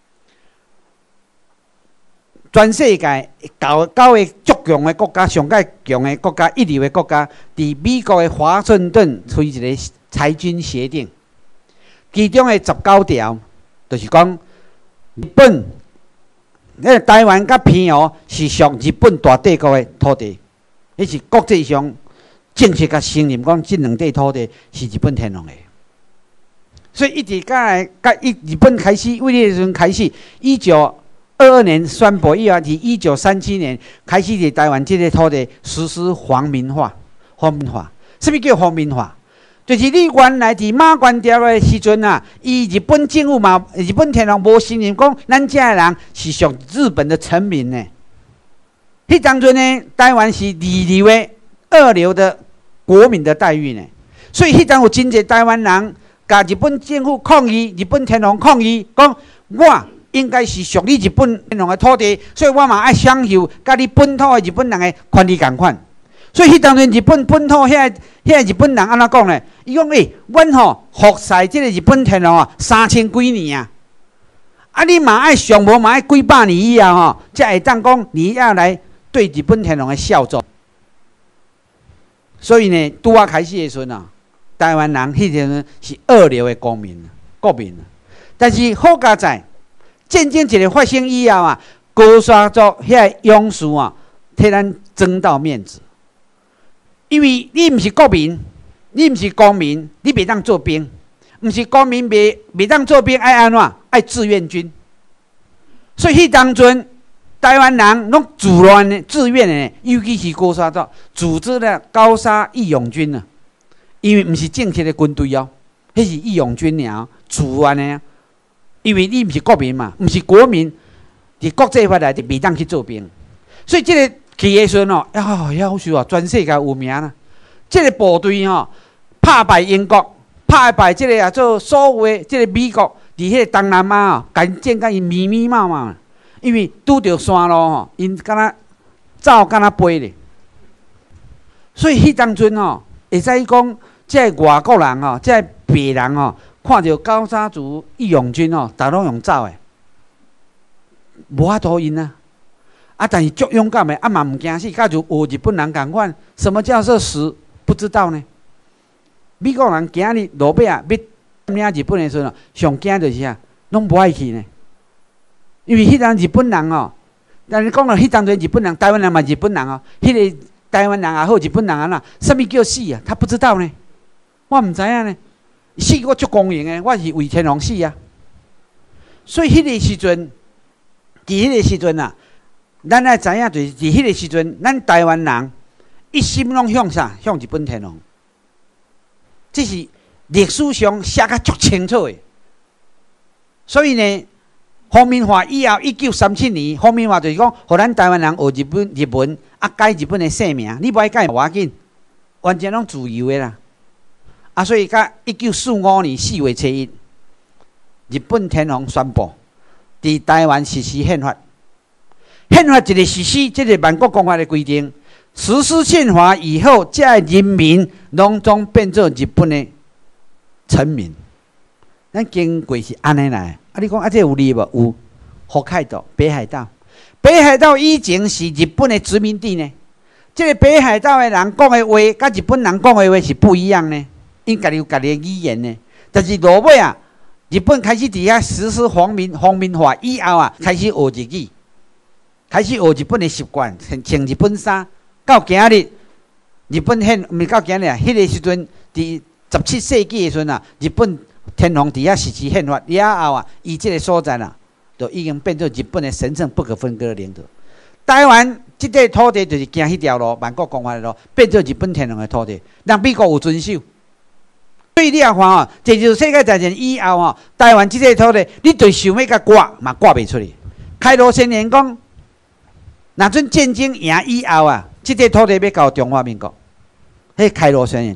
全世界9个足强的国家、上界强的国家、一流的国家，伫美国的华盛顿推一个裁军协定，其中的19条，就是讲日本。那台湾甲澎湖是属日本大帝国的土地，迄是国际上正式甲承认讲，这两块土地是日本天皇的。所以一直日本开始，为迄时阵开始，1922年宣布以后，是1937年开始伫台湾这个土地实施皇民化。皇民化，什么叫皇民化？就是你原来伫马关条的时阵啊，日本政府嘛，日本天皇无承认讲咱遮的人是属日本的臣民呢。 迄当阵呢，台湾是二流的国民的待遇呢。所以迄当有真侪台湾人甲日本政府抗议，日本天皇抗议，讲我应该是属于日本天皇的土地，所以我嘛爱享受甲你本土的日本人的权利共款。所以迄当阵日本本土遐日本人安怎讲呢？伊讲阮吼服侍即个日本天皇3000几年啊，啊你嘛爱上无嘛爱几百年以后吼，才会当讲你要来对日本天皇的效忠。所以呢，拄啊开始的时阵啊，台湾人迄阵是二流的国民。但是好佳在，战争一个发生以后啊，高沙族遐勇士啊，替咱争到面子。因为你毋是国民，你毋是公民，你袂当做兵；毋是公民，袂当做兵，爱安怎？爱志愿军。所以迄当阵，台湾人拢自愿的，尤其是高沙族组织了高沙义勇军啊。因为毋是正式的军队哦，迄是义勇军尔，自愿的啊。因为你毋是国民嘛，毋是国民，伫国际法内底袂当去做兵。所以这个去的时阵哦，要求啊，全世界有名啦。这个部队吼，打败英国，打败这个做所有的这个美国，伫迄个东南亚哦，干战甲伊密密麻麻。因为拄着山路吼，因敢若走敢若飞咧。所以迄当阵吼，会使讲，这外国人吼，这白人吼，看到高沙族义勇军吼，逐拢用走的，无法度因啊。但是足勇敢的，嘛唔惊死，甲就学日本人共款。什么叫做死？不知道呢。美国人今日路尾啊，要占领日本的时候，上惊就是啊，拢无爱去呢。因为迄阵日本人哦，但是讲到迄当阵日本人，台湾人嘛日本人哦，迄个台湾人也好，日本人啊啦，什么叫死啊？他不知道呢，我唔知影呢。死我足公平的，我是为天皇死啊。所以迄个时阵，伫迄个时阵啊。咱爱知影，就是伫迄个时阵，咱台湾人一心拢向啥？向日本天皇。这是历史上写甲足清楚的。所以呢，皇民化以后，1937年，皇民化就是讲，互咱台湾人学日文，改日本的姓名，你无爱改无要紧，完全拢自由的啦。所以甲1945年4月7日，日本天皇宣布，伫台湾实施宪法。宪法一个实施，这个万国公法的规定，实施宪法以后，这人民拢总变做日本的臣民。咱经过是安尼来，你讲这有理无？有。北海道，北海道，北海道以前是日本的殖民地呢。这个北海道的人讲的话，甲日本人讲的话是不一样呢。因家己有家己的语言呢。但是落尾啊，日本开始伫遐实施皇民化以后啊，开始学日语。开始学日本的习惯，穿日本衫。到今日，日本毋是到今日啊，迄个时阵，伫17世纪的时阵啊，日本天皇伫遐实施宪法了后啊，伊即个所在啊，就已经变做日本的神圣不可分割的领土。台湾即块土地就是行迄条路，万国公法的路，变做日本天皇的土地，让美国有遵守。所以你也看哦，第二次世界大战以后哦，台湾即块土地，你就想要甲刮，嘛刮袂出去。开罗宣言讲。若阵战争赢以后啊，即块土地要交中华民国。迄开罗宣言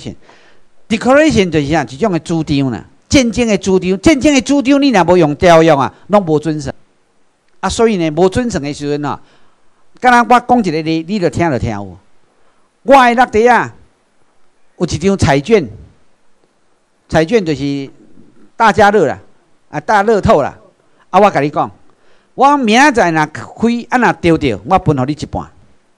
（Declaration） 就是啥？一种的主张啦。战争的主张，战争的主张，你若无用条约啊，拢无准绳。所以呢，无准绳的时阵啊，敢若我讲一个例，你就听有。我的落地啊，有一张彩券，彩券就是大家乐啦，大乐透啦。我甲你讲。我明仔若开，若丢着，我分互你一半。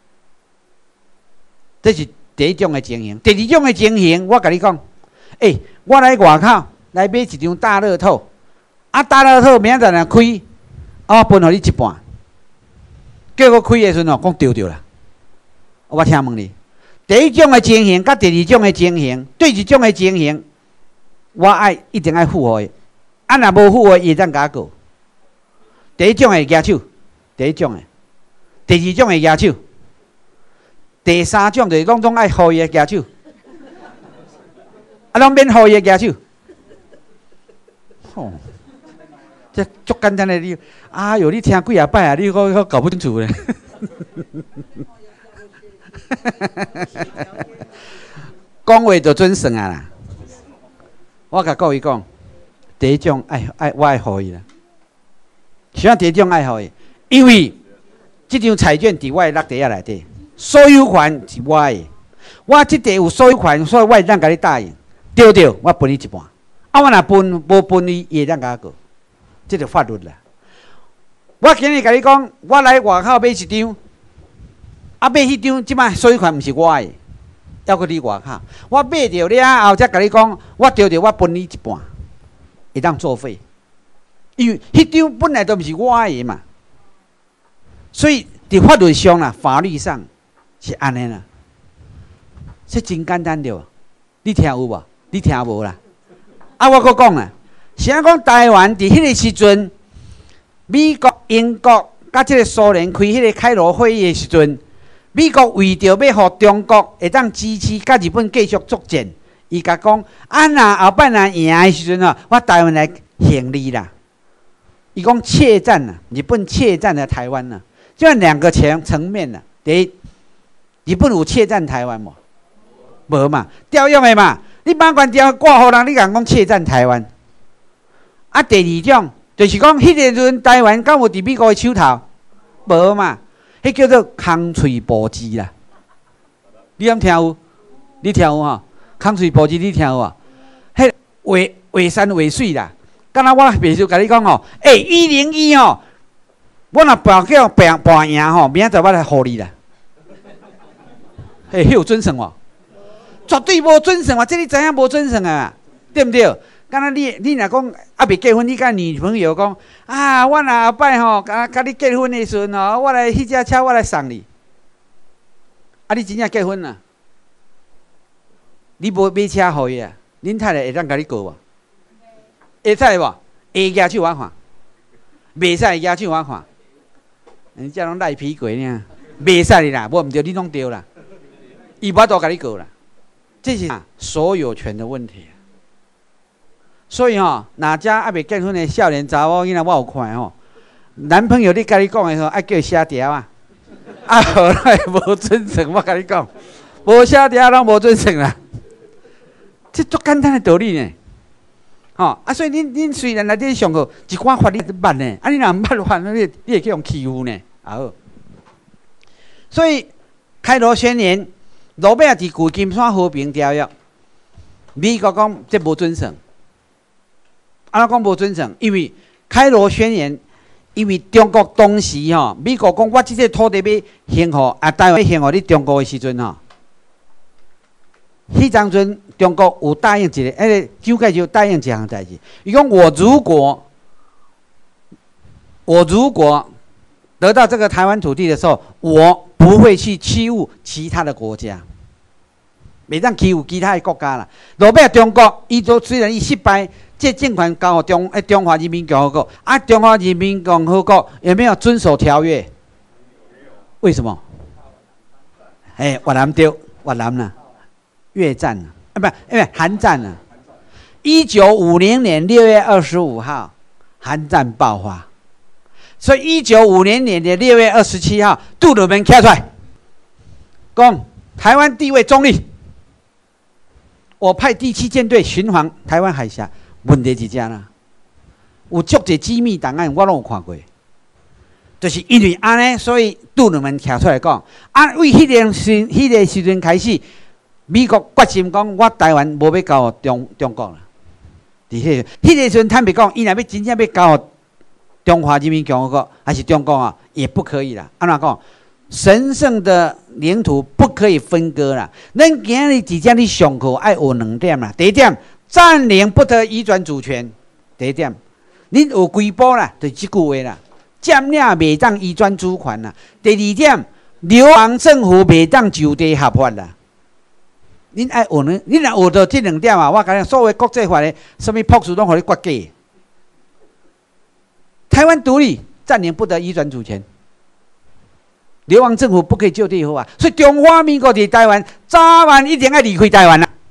这是第一种的情形。第二种的情形，我甲你讲，我来外口来买一张大乐透，大乐透明仔若开，我分互你一半。结果开的时阵讲丢着啦。我听问你，第一种的情形，甲第二种的情形，对一种的情形，我一定爱符合的。若无符合，伊会当甲我告。第一种会举手，第一种的；第二种会举手，第三种就是拢爱互伊举手，拢免互伊举手。这足简单的你，你听几啊摆啊，你搞不清楚咧。 讲话就准算啊啦！我甲各位讲，第一种我爱互伊啦。啥第一种爱互伊？因为这张彩券伫我的落地仔内底，所有权是我的。我这地有所有权，所以我会当甲你答应。对对，我分你一半。啊，我若分无分你，伊会当甲我过。这就法律啦。我今日甲你讲，我来外口买一张，啊买迄张，即摆所有权毋是我的，要搁你外口。我买着了后，才甲你讲，我对着我分你一半，会当作废。因为迄张本来都毋是我的嘛，所以伫法律上啦，法律上是安尼啦。这真简单着，你听有无？你听无啦？啊，我搁讲啦，是安讲台湾伫迄个时阵，美国、英国甲即个苏联开迄个开罗会议的时阵，美国为着要互中国会当支持甲日本继续作战，伊甲讲，若后摆若赢的时阵我台湾来行你啦。伊讲怯战啦，日本怯战了台湾啦，就两个层面啦。第一，日本有怯战台湾无？无嘛，调用的嘛。你把关调挂互人，你讲怯战台湾。啊，第二种就是讲，迄个时阵台湾敢有伫美国的手头？无嘛，迄叫做空喙保之啦。你敢听有？你听有吼？空喙保之你听有无？迄画山画水啦。敢若我袂少甲你讲吼，101吼，我若跋赢吼，明仔载我来互你啦。迄有准算无？绝对无准算啊！这你知影无准算啊？对不对？敢若你若讲未结婚，你甲女朋友讲啊，我若后摆吼，甲你结婚的时阵吼，我来迄只车我来送你。啊，你真正结婚啦？你无买车互伊啊？恁太太会当甲你过无？会使无？会举手我看，袂使举手我看。人家拢赖皮鬼呢，袂使的啦，无毋对，你拢对啦。伊无多甲你过啦。这是所有权的问题。所以哪家未结婚的少年查某囡仔，我有看吼，男朋友你甲你讲的爱叫伊写条啊，后来无准算，我甲你讲，无写条拢无准算啦。这足简单的道理呢。所以恁虽然来这上课一寡法律捌呢，你若毋捌法，你会去用欺负呢。好，所以开罗宣言。罗马伫旧金山和平条约，美国讲这无准算，安怎讲无准算？因为开罗宣言，因为中国当时美国讲我即个土地要献互台湾献互你中国的时阵迄当阵中国有答应一个，蒋介石答应一项代志，伊讲我如果得到这个台湾土地的时候，我不会去欺负其他的国家。袂当欺负其他的国家啦。落尾中国，虽然失败，这政权交予中华人民共和国，中华人民共和国有没有遵守条约？为什么？越南对，越南啦，越战啦，韩战啦。1950年6月25号，韩战爆发，所以1950年的6月27号，杜鲁门站出来，讲台湾地位中立。我派第7舰队巡航台湾海峡，问题是这啦，有足侪机密档案我拢有看过，就是因为安尼，所以杜鲁门站出来讲，为迄个时阵开始，美国决心讲，我台湾无要交予中国啦。迄个时阵坦白讲，伊若要真正要交予中华人民共和国还是中国也不可以啦。安怎讲？神圣的领土不可以分割啦。咱今日伫遮咧上课爱学2点啦。第一点，占领不得移转主权。第一点，恁有规步啦，就是这句话啦。占领袂当移转主权啦。第二点，流亡政府袂当就地合法啦。恁爱学呢？恁若学到这2点我讲所谓国际法的什么朴素拢互你决假。台湾独立，占领不得移转主权。流亡政府不可以就地合法，所以中华民国伫台湾早晚一定要离开台湾啦。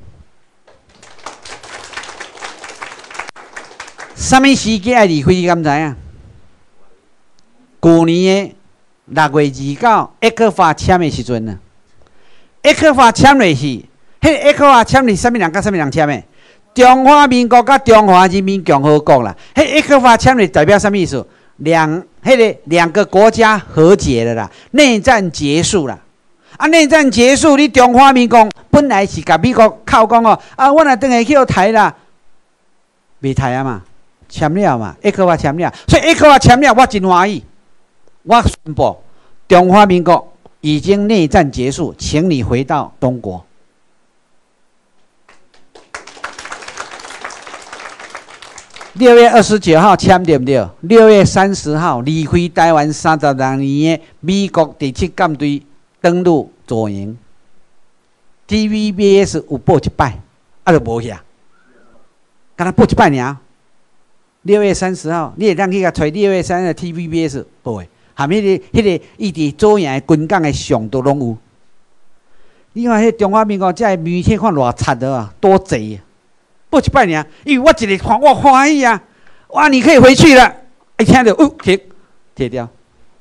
什么时间要离开？你敢知影？去年的 6月29ECFA克法签的时阵啊，ECFA克法签的是，迄ECFA克法签是啥物人甲啥物人签的？中华民国甲中华人民共和国啦。迄ECFA克法签的代表啥物意思？两个国家和解了啦，内战结束啦。啊，内战结束，你中华民国本来是甲美国靠讲哦，啊，我若转来去台啦，袂台啊嘛，签了嘛，ECFA克法签了，所以ECFA克法签了，我真欢喜。我宣布，中华民国已经内战结束，请你回到中国。6月29号签对不对？6月30号离开台湾32年的美国第7舰队登陆左营。TVBS 有报一摆，啊就无遐，敢若报一摆尔。6月30号，你会当去甲找6月30的 TVBS 报的，含迄个伊伫左营的军港的上都拢有。你看迄中华民国这媒体看偌贼啊，多贼！报一摆尔，因为我一个看我欢喜啊，哇，你可以回去了。一听到停，贴掉。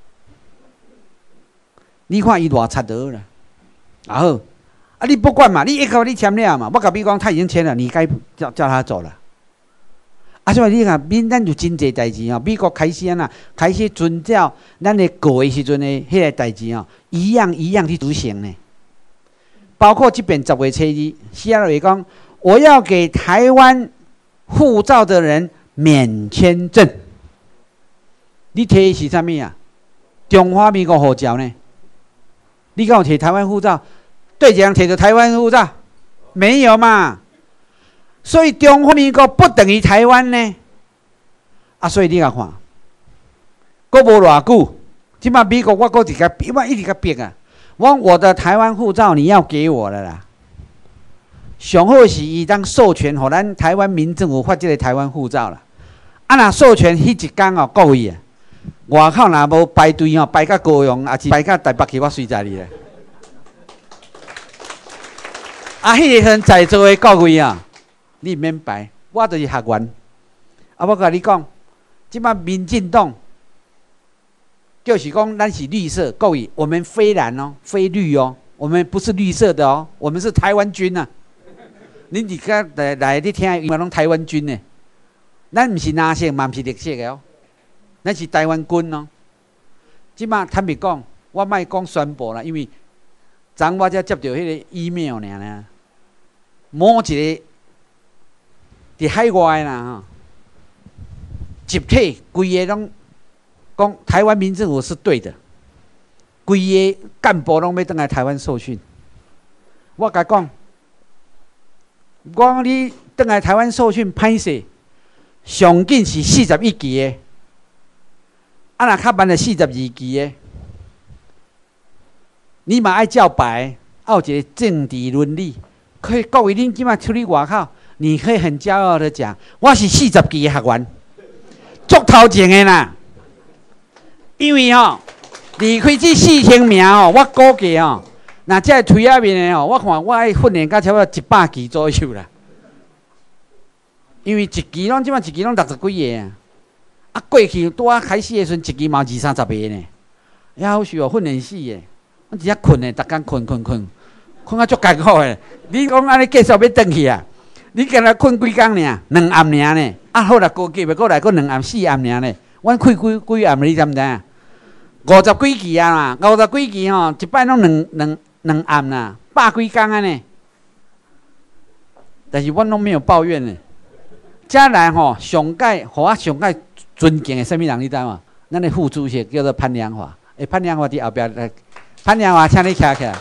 你看伊偌贼得啦，然后啊，你不管嘛，你ECFA你签了嘛，我甲你讲他已经签了，你该叫他走了。啊，所以你看，咱就真侪代志哦，美国开始啊，开始遵照咱的过的时阵的迄个代志哦，一样去执行呢。包括这边10月初2，西亚伟讲。我要给台湾护照的人免签证。你摕是啥物啊？中华民国护照呢？你敢有摕台湾护照？对一人摕着台湾护照？没有嘛？所以中华民国不等于台湾呢。啊，所以你甲看，过无偌久，即摆美国我一直甲逼啊！我的台湾护照你要给我了啦。上好是伊当授权，互咱台湾民政府发这个台湾护照啦。啊，若授权迄一天哦，各位啊，外口若无排队哦，排到高雄，也是排到台北去，我随在你咧。啊，迄个在座的各位啊，你毋免排，我就是学员。啊，我甲你讲，即摆民进党就是讲咱是绿色，各位，我们非蓝哦，非绿哦，我们不是绿色的哦，我们是台湾军啊。恁而家来你听，伊嘛拢台湾军呢。咱毋是蓝色，嘛毋是绿色的哦，咱是台湾军哦。即马坦白讲，我莫讲宣布啦，因为昨我才接到迄个 email 尔呢，某一个伫海外啦吼，集体规个拢讲台湾民政府是对的，规个干部拢要倒来台湾受训。我甲讲。我讲你倒来台湾受训歹势，上紧是41期的，啊若较慢就42期的。你嘛爱照白，有一个政治伦理。可以各位，恁即马出去外口，你可以很骄傲的讲，我是40期的学员，足头前的啦。因为吼，离开这4000名哦，我估计哦。那这推下面的哦，我看我爱训练到差不多100期左右啦。因为一期拢即摆一期拢60几个啊，啊过去拄啊开始的时阵，一期嘛20-30个呢，也好笑哦，训练死的，我直接困的，逐工困啊足艰苦的。你讲安尼继续要转去啊？你今日困几工尔？2暗尔呢？啊好啦，过过来过2暗4暗尔呢？阮开几暗你知毋知啊？50几期啊嘛，50几期吼，一摆拢2暗啦，100几工啊呢。但是阮拢没有抱怨呢。再来吼，上届互我上届尊敬的什么人你知无？咱的副主席叫做潘良华。潘良华伫后壁来，潘良华，请你徛起来。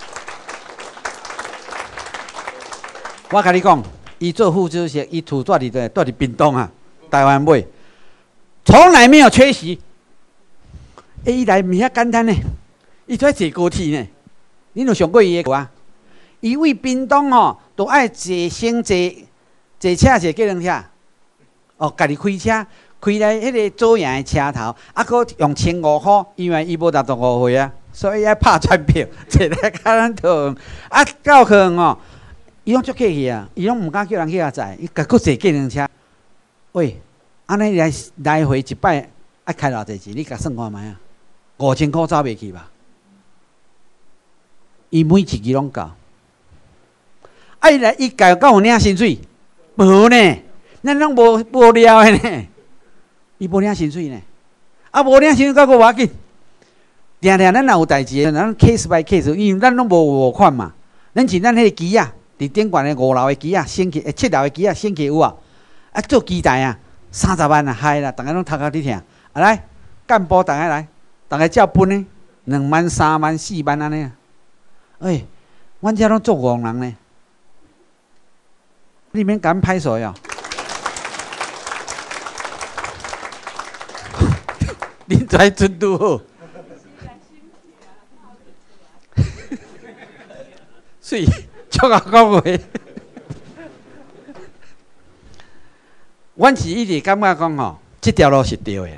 我甲你讲，伊做副主席，伊住住伫屏东啊，台湾尾，从来没有缺席。伊来毋遐简单呢，伊在坐高铁呢。你有上过伊个啊？伊为屏东吼，都爱坐车坐计程车，哦，家己开车开来迄个左营的车头，啊，搁用1500块，因为伊无65岁啊，所以爱拍传票，坐来甲咱讨论。啊，到可能哦，伊拢足客气啊，伊拢毋敢叫人去遐载，伊家搁坐计程车。喂，安尼来回一摆爱开偌济钱？你甲算看卖啊？ 5000块走袂去吧？伊每一支拢交。啊，伊来伊交敢有领薪水？无呢，咱拢无聊的呢。伊无领薪水呢，啊无领薪水，敢无要紧。定定咱若有代志，咱 case by case， 因为咱拢无款嘛。咱是咱迄个机啊，伫顶悬的5楼的机啊，升起，7楼的机啊，升起有啊。啊，做机台啊，30万啊，嗨啦，大家拢头壳伫听。啊来，干部大家来，大家照分呢，2万、3万、4万安尼啊。哎，阮遮拢做5人呢，你免甲阮拍手哟。恁跩准拄好。水，足够讲话。阮是一直感觉讲吼，这条路是对的，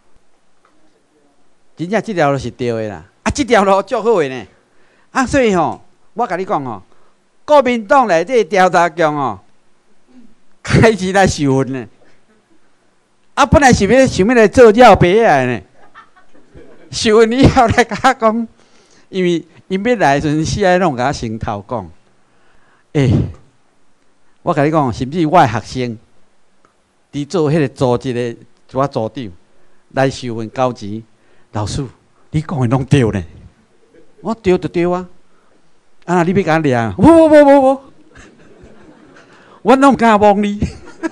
真正这条路是对的啦。啊，这条路足好的呢。啊，所以吼，我甲你讲吼，国民党内底调查局吼，开始来受训呢。啊，本来想要来做尿白的呢，受训以后来甲我讲，因为因要来的时阵，死爱拢甲我先头讲，我甲你讲，甚至我的学生，伫做迄个组织的我组长来受训交钱，老师，你讲的拢对呢。我对就对啊，啊，你要甲我掠？无，我拢敢摸你。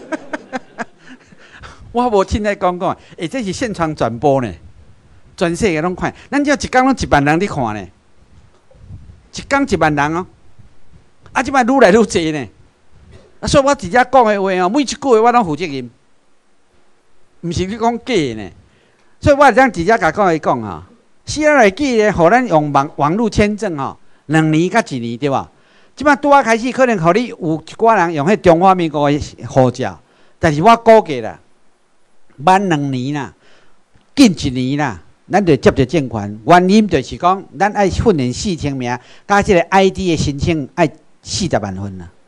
我无凊彩讲，这是现场转播呢，全世界拢看。咱这一天拢1万人伫看呢，一天1万人哦。啊，即摆愈来愈济呢。啊，所以我直接讲的话哦，每一句话我拢负责任，毋是你讲假的呢。所以我会当直接甲各位讲哈，死了来记咧，互咱用网络签证吼，2年甲1年对吧？即摆拄仔开始，可能互你有一寡人用迄中华民国的护照，但是我估计啦。满2年啦，近1年啦，咱就接着政权。原因就是讲，咱爱训练4000名，加即个 ID 的申请爱40万份啦。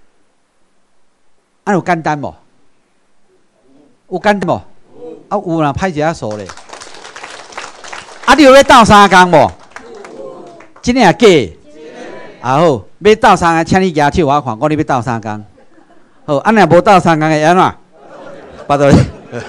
啊，有简单无？有简单无？啊，有啦，歹一下数咧。啊，你有要斗3工无？真诶啊假？啊好，要斗3工，请你举手我看，你要斗3工。好，啊若无斗3工会安怎？巴肚。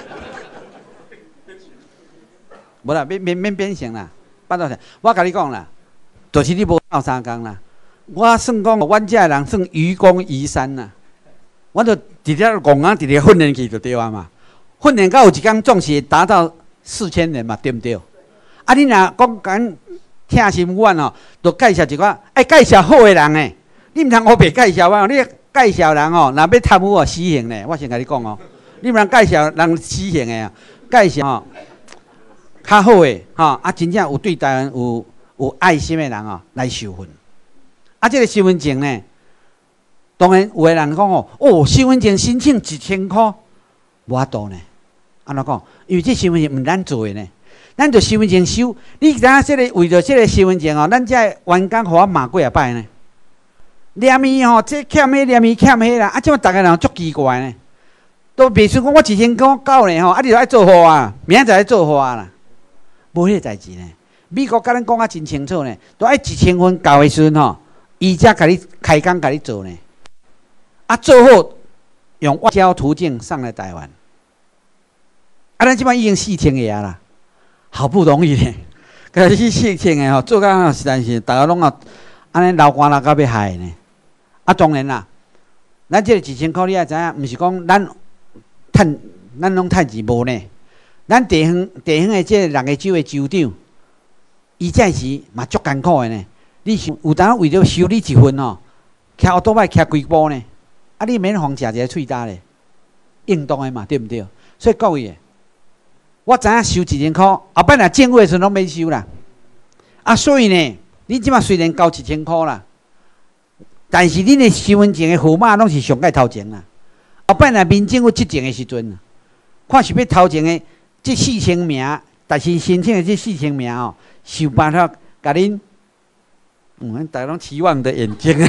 无啦，免变成啦，巴肚成。我甲你讲啦，就是你无斗3工啦。我算讲，阮遮人算愚公移山啦。我就直接戆啊，直接训练去就对啊嘛。训练到有一天总是达到4000人嘛，对不对？啊，你若讲讲听心愿哦，就介绍一寡，介绍好的人诶。你毋通胡白介绍啊！你介绍人哦，若要贪污哦，死刑咧。我先甲你讲哦，你毋通介绍人死刑诶啊，介绍哦。较好诶，啊，真正有对台湾有爱心诶人哦，来受训。啊，这个身份证呢，当然有诶人讲哦，身份证申请1000块，无法度呢。安怎讲？因为这身份证毋咱做诶呢，咱就身份证收。你知影这个为着这个身份证哦，咱这员工互我骂几啊摆呢？念伊吼，这欠迄念伊欠迄啦，啊，即摆逐个人足奇怪呢，都袂算讲我1000块够呢吼，啊，你就爱做货啊，明仔载做货啊啦。无迄个代志呢，美国甲咱讲啊真清楚呢，都爱1000份交的时阵吼，伊才甲你开工甲你做呢。啊，做好用外交途径上来台湾。啊，咱即摆已经4000个啊啦，好不容易呢，开始4000个吼，做到实在是大家拢安尼流汗流到要害呢。啊，当然啦，咱这个1000块你也知影，毋是讲咱拢趁钱无呢。咱地方的这2个州的州长，伊这时嘛足艰苦的呢。你想有当为了收你1份吼，骑奥多摆骑几步呢？啊，你免互食一个喙焦咧，应当的嘛，对不对？所以各位，我知影收1000块，后摆若政府的时阵拢免收啦。啊，所以呢，你即马虽然交1000块啦，但是恁的身份证的号码拢是上盖头前啦。后摆若民政府执政的时阵，看是要头前的。这4000名，但是申请的这4000名哦，想办法甲恁，大家拢期望的眼睛。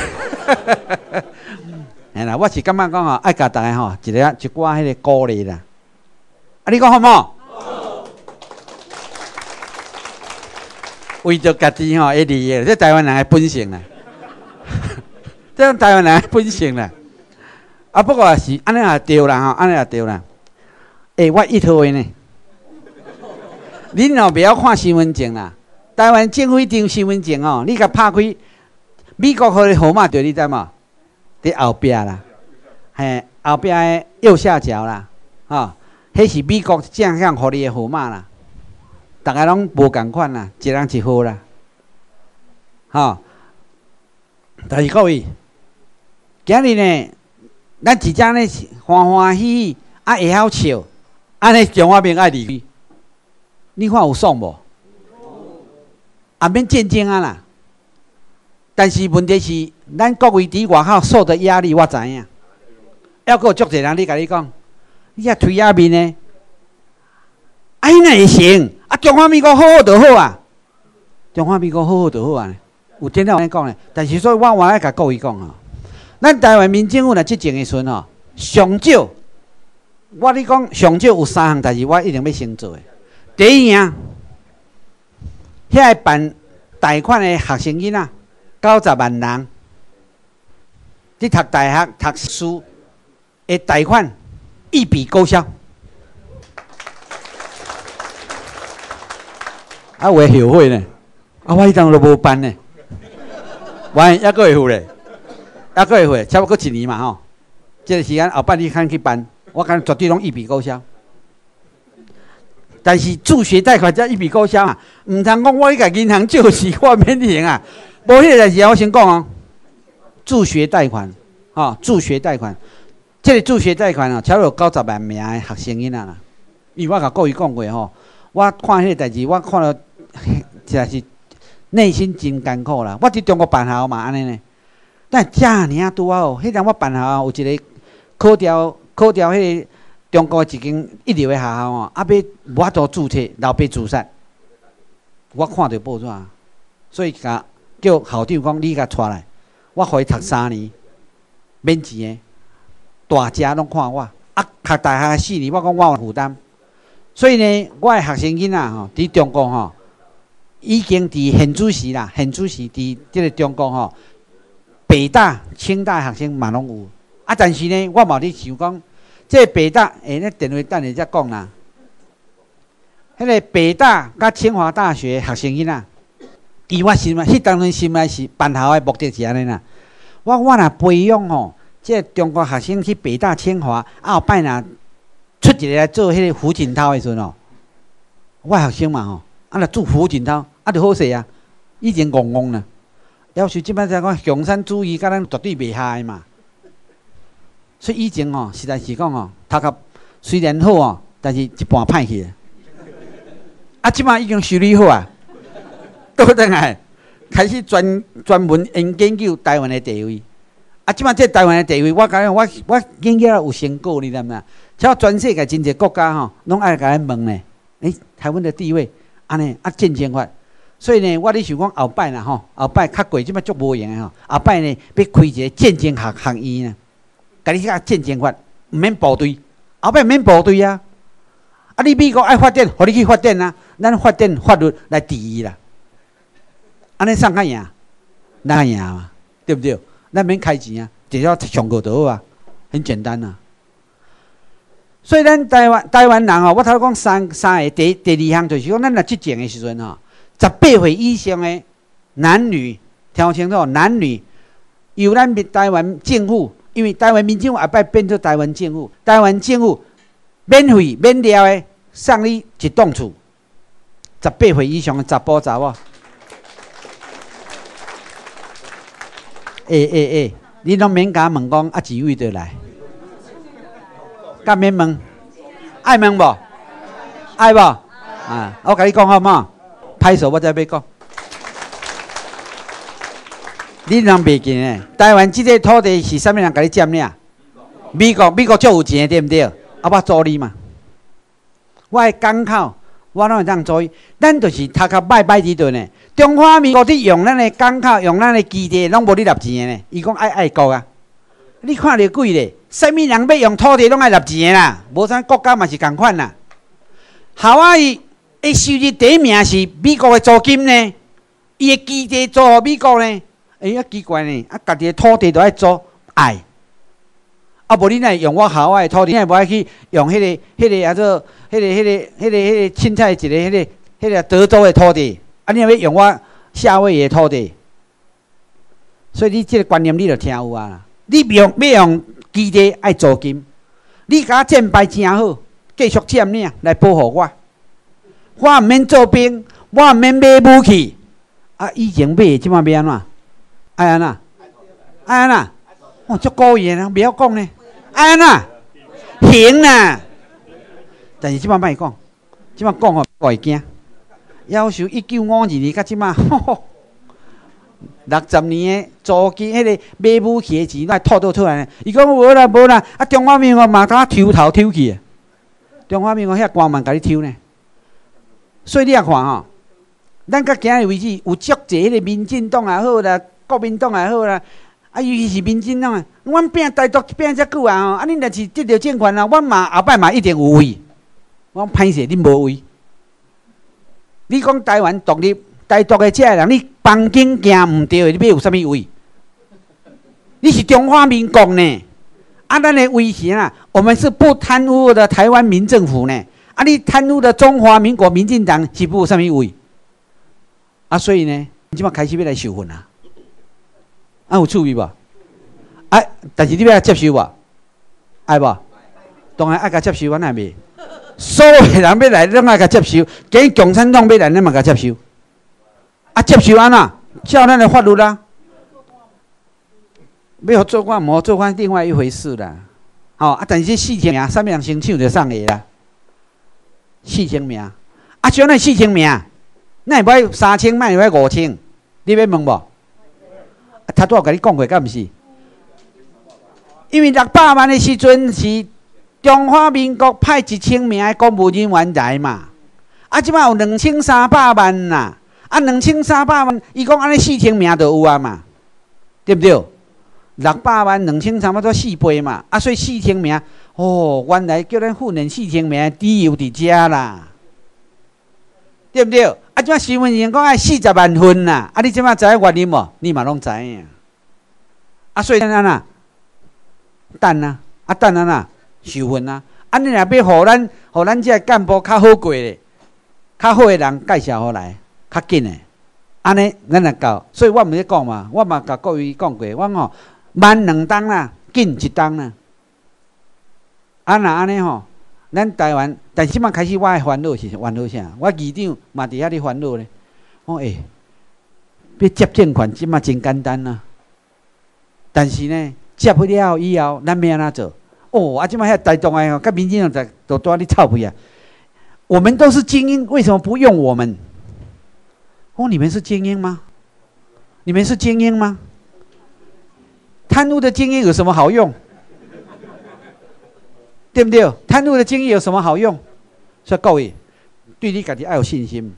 哎啦，我是感觉讲吼，爱甲大家吼一寡迄个鼓励啦。啊，你讲好无？好。 为着家己吼的利益，这台湾人的本性啦。这种台湾人的本性啦。啊，不过也是安尼也对啦吼，安尼也对啦。我一套的呢。恁哦，不要看身份证啦。台湾政府张身份证哦，你甲拍开，美国号的号码对你知嘛？伫后壁啦，嘿，后壁的右下角啦，迄是美国正向互你的号码啦。大家拢无共款啦，一人一号啦，但是各位，今日呢，咱真正呢欢欢喜喜，会晓笑，安尼中华民爱离开，你看有爽无？免战争啊啦！但是问题是，咱各位伫外口受的压力，我知影。还佫有足侪人咧甲你讲，你遐推下面呢？安尼会行？中华民国好好就好啊！中华民国好好就好啊！有真正安尼讲咧。但是所以我来甲各位讲咱台湾民政府若执政的时阵上少，我咧讲上少有3项代志，我一定要先做的。第一样，遐办贷款的学生囡仔90万人，伫读大学、读书的贷款一笔勾销。有诶后悔呢，我迄当都无办呢，还抑佫会付咧，抑佫会付，差不多1年嘛吼。这个时间后摆你看去办，我讲绝对拢一笔勾销。但是助学贷款才一笔勾销啊，唔通讲我去甲银行借钱，我免还啊。无迄个代志我先讲助学贷款，助学贷款，这个助学贷款差不多90万名的学生囡仔啦。因为我甲各位讲过我看迄个代志，我看了。实在是内心真艰苦啦！我伫中国办校嘛，安尼呢。但遮尔拄好，迄阵我办校有一个考调迄个中国一间一流的学校要无法度注册，老爸自杀。我看到报纸，所以甲叫校长讲，你甲带来，我互伊读3年，免钱的，大家拢看我。读大学4年，我讲我有负担。所以呢，我的学生囡仔伫中国已经伫现主时啦，现主时伫即个中国北大、清大学生嘛拢有。但是呢，我嘛咧想讲，这北大那电话等下才讲啦。迄个北大甲清华大学学生囡仔，伊我心迄当阵心内是办校的目的是安尼啦。我若培养即中国学生去北大、清华，后摆若出一个来做迄个胡锦涛的时阵我学生嘛若做胡锦涛，就好势啊，以前戆戆啦。要是即摆才讲共产主义，甲咱绝对袂合的嘛。所以以前实在是讲读甲虽然好但是一半歹去。即摆已经修理好啊，倒转来开始专门研究台湾的地位。即摆这台湾的地位，我讲我研究有成果，你知影？像全世界真侪国家拢爱甲咱问呢。台湾的地位安尼渐渐发，所以呢，我咧想讲后摆啦后摆较过即摆足无用的后摆呢要开一个渐渐学院呢，甲你遐渐渐发，毋免部队，后摆毋免部队啊。你美国爱发展，互你去发展啊，咱发展法律来治伊啦。安尼上较赢，咱赢嘛，对不对？咱免开钱啊，只要上课就好啊，很简单啊。所以咱台湾人我头讲三个第二项就是讲，咱若执政的时阵18岁以上的男女，听清楚，男女由咱台湾政府，因为台湾民政府后摆变做台湾政府，台湾政府免费免料的送你一栋厝，18岁以上的查甫查某。你拢免甲问讲几位就来？甲免问，爱问无？爱无？我甲你讲好嘛，拍手我才要讲。你人袂记呢？台湾这个土地是啥物人甲你占呢？美国足有钱对不对？我租你嘛。我的港口，我拢会当租伊。咱就是头壳歹伫顿呢。中华民国伫用咱的港口，用咱的基地，拢无你纳钱的呢。伊讲爱国啊！你看着贵咧，啥物人要用土地拢爱纳钱的啦？无啥国家嘛是共款啦。夏威夷的收入第一名是美国的租金呢， 伊的基地租互美国呢？啊奇怪呢，啊家己的土地都爱租爱，啊无你哪用我校外的土地，你哪无爱去用迄个啊做迄个凊彩一个迄个德州的土地，啊你若要用我夏威夷的土地，所以你即个观念你着听有啊。你要用基地爱租金，你甲我战败真好，继续占领来保护我，我毋免做兵，我毋免买武器。啊，以前买，即摆要安怎？爱安怎？爱安怎？哦，足故意的，不要讲呢。爱安怎？行啦。但是即摆莫讲，即摆讲吼会惊。要求1952年到即摆，60年的租金，迄个买武器的钱，哪吐倒出来呢？伊讲无啦无啦，啊中华民国嘛甲抽头抽去，中华民国遐官嘛甲你抽呢。所以你也看吼。咱到今日为止，有足济迄个民进党也好啦，国民党也好啦，啊，尤其是民进党啊，阮拼台独拼遮久啊吼，啊，恁若是得到政权啊，阮嘛后摆嘛一定有位。我歹势，恁无位。你讲台湾独立，台独的遮个人，你房间行毋对，你要有啥物位？你是中华民国呢？啊，咱的位是啊，我们是不贪污的台湾民政府呢。啊，你贪污的中华民国民进党是不有啥物位？啊，所以呢，你即摆开始要来受训啊，啊有趣味无？啊，但是你要接受无？爱无？当然爱甲接受，阮爱袂。所有人要来，拢爱甲接受；跟共产党要来，咱嘛甲接受。啊，接受安怎？照咱的法律啦。要做官无做官，另外一回事啦。吼、啊，但是4,000名，啥物人先抢就送个啦。4,000名，啊，像咱4,000名。那会3,000，卖会5,000，你要问无？他拄仔甲你讲过，敢毋是？因为600万的时阵是中华民国派1,000名的公务人员来嘛，啊，即摆有2300万啦，啊，2300万，伊讲安尼4,000名就有啊嘛，对不对？600万2300做4倍嘛，啊，所以4,000名，哦，原来叫咱训练4,000名，理由伫遮啦。对不对？啊，即摆新闻人讲爱40万份啦，啊，你即摆知影原因无？你嘛拢知影。啊，所以咱安那等啊，啊等安那受训啊。啊，你若要互咱这干部较好过咧，较好的人介绍互来，较紧诶。安尼咱就到。所以我毋是讲嘛，我嘛甲各位讲过，我吼慢2冬啦，紧1冬啦。啊，若安尼吼。咱台湾，但是即摆开始，我的烦恼是烦恼啥？我议长嘛伫遐咧烦恼咧。我要接政权，即摆真简单啊。但是呢，接不了以后，咱要安怎做？哦，啊，即摆遐台独的吼，甲民进党就带你臭屁啊！我们都是精英，为什么不用我们？哦，你们是精英吗？你们是精英吗？贪污的精英有什么好用？对不对？贪污的经验有什么好用？所以各位对你家己要有信心。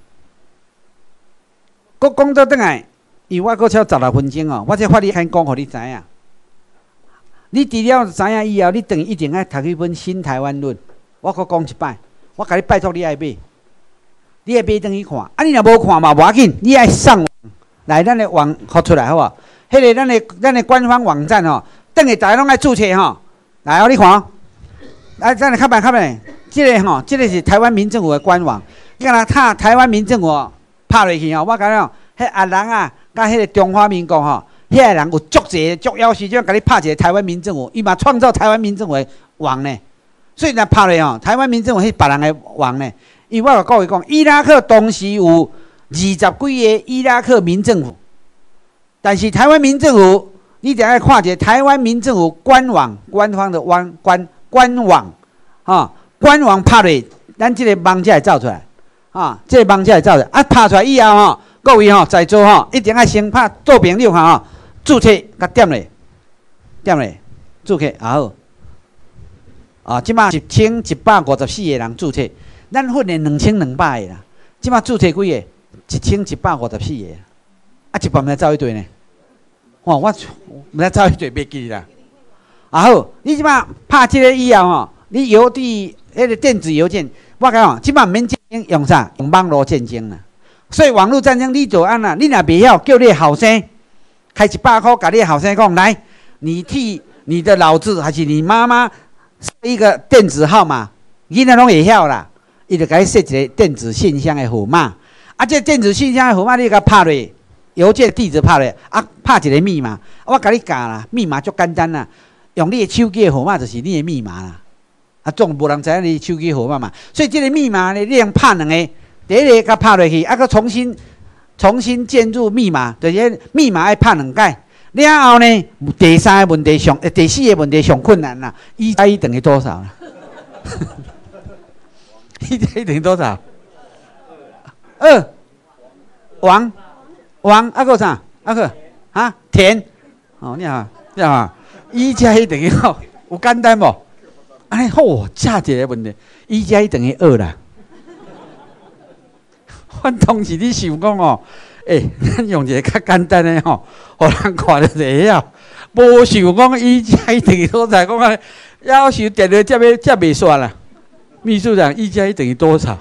我讲到转来，因为我还有16分钟哦，我才发你先讲，互你知影。你除了知影以后，你等于一定爱读一本《新台湾论》。我搁讲一摆，我甲你拜托你爱买，你爱买等去看。啊，你若无看嘛，无要紧，你爱上网来咱的网发出来好无？迄个咱的官方网站哦，等下大家拢爱注册吼。来哦，你看哦。啊，咱来看卖，这个吼，这个是台湾民政府的官网。你看他台湾民政府拍落去吼，我讲哦，迄阿人啊，甲迄个中华民国吼，遐个人有足济足要时就甲你拍一个台湾民政府，伊嘛创造台湾民政府的网呢。所以咱拍落吼，台湾民政府是别人的网呢。因为我甲各位讲，伊拉克当时有20几个伊拉克民政府，但是台湾民政府，你得要看一下台湾民政府官网，官方的官网，官网拍落，咱这个网才会走出来，这个网才会走出来。啊，拍出来以后各位在座一定要先拍做朋友注册，甲点咧，注册也好。即马1154个人注册，咱训练2200个啦。即马注册几个？1154个。啊，一半毋知走一队呢。我毋知走一队袂记啦。好，你即马拍这个以后你邮递迄个电子邮件，我讲即马毋免战争，用啥？用网络战争啦。 所以网络战争你就安啦，你若袂晓，叫你的后生开100块，甲你的后生讲，来，你替你的老子还是你妈妈设一个电子号码，囡仔拢会晓啦。伊就甲你设一个电子信箱的号码，啊，这电子信箱的号码你甲拍落，邮件地址拍落，啊，拍一个密码，我甲你教啦，密码足简单啦，用你的手机的号码就是你的密码啦。啊，总无人知影你手机号码嘛，所以这个密码呢，你用拍两个，第一个甲拍落去，啊，佮重新建入密码，就是密码要拍2届。了后呢，第4个问题上困难啦，1+1等于多少啦？1+1等于多少？2。王，啊个啥？啊个啊田。哦，你好，1+1等于2，有简单无？哎吼，这一个问题，1+1等于2啦。阮当时你想讲哦，咱用一个较简单的吼，互人看就会晓。无想讲1+1等于多少，讲啊，要求电话接袂煞啦。秘书长，1+1等于多少？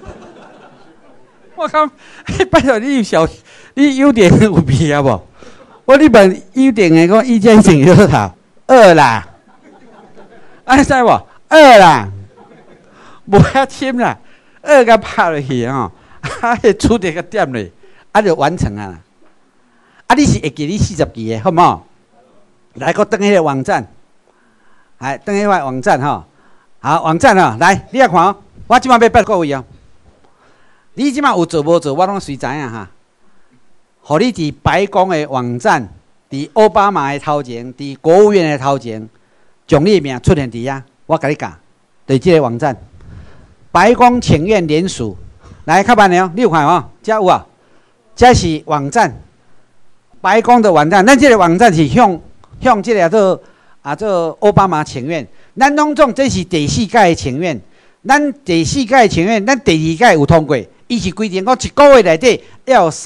我讲，拜托你有点有味啊无？我你问有点的讲1+1等于多少？2啦。安尼知无？2啦，无遐深啦，2甲拍落去吼，迄出题个点咧，就完成啊啦。你是会记你40记的，好唔好？来，搁登迄个网站，登迄个网站吼。好，网站吼，来，你来看哦。我即摆要各位哦，你即摆有做无做，我拢随知影哈。互你伫白宫的网站，伫奥巴马的头前，伫国务院的头前。将你的名出现伫遐，我甲你教，就是这个网站，白宫请愿联署，来较慢的哦，你有看哦，这有啊，这是网站，白宫的网站，咱这个网站是向这个做奥巴马请愿，咱拢总这是第4届的请愿，咱第4届的请愿，咱第2届有通过，伊是规定讲1个月内底要有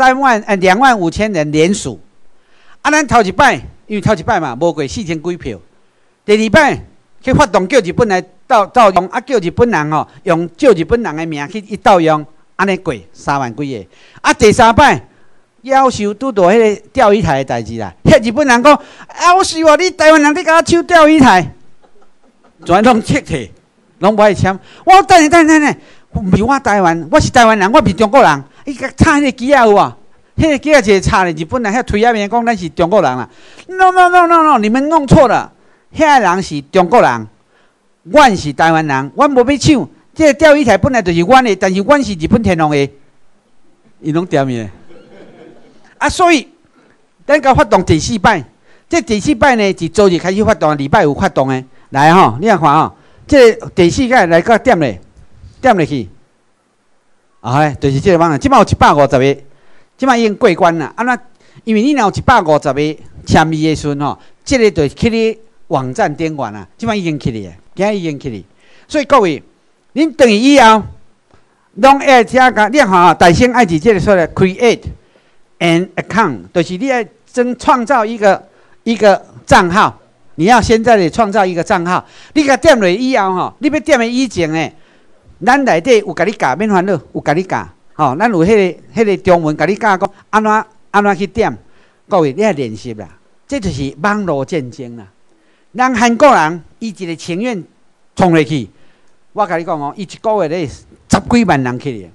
25000人联署，啊，咱头一摆，因为头一摆嘛，无过4000几票。第2摆去发动叫日本来盗用，叫日本人吼用照日本人的名去盗用，安尼过3万几个。第3摆要求拄到迄个钓鱼台的代志啦，迄日本人讲要求哦，你台湾人你甲我抢钓鱼台，全拢撤退，拢无爱签。我等下，毋是我台湾，我是台湾人，我毋是中国人。伊甲插迄个旗啊有啊，迄个旗啊就是插咧日本人，遐推遐面讲咱是中国人啦。No， 你们弄错了。遐人是中国人，阮是台湾人，阮无要抢。这个钓鱼台本来就是阮的，但是阮是日本天皇的，伊拢点的。所以咱甲发动第4摆，这第4摆呢是昨日开始发动，礼拜5发动的。来吼，你来看吼，这个第4届来个点咧去，就是这个网站，即摆有150个，即摆已经过关啦。因为你若有150个签字的时阵吼，这个就是去你网站点完啦，即摆已经起哩，今日已经起哩。所以各位，恁等于以后，拢爱遮个，你看大先爱伫这个说的 create an account， 就是你要创造一个账号，你要先在这里创造一个账号。你甲点落以后吼，你要点的以前呢，咱内底有甲你教，免烦恼，有甲你教。吼，咱有迄个中文甲你教讲安怎去点。各位，你要练习啦，这就是网络战争啦。咱韩国人伊一个情愿冲入去，我甲你讲哦，伊1个月咧10几万人去哩。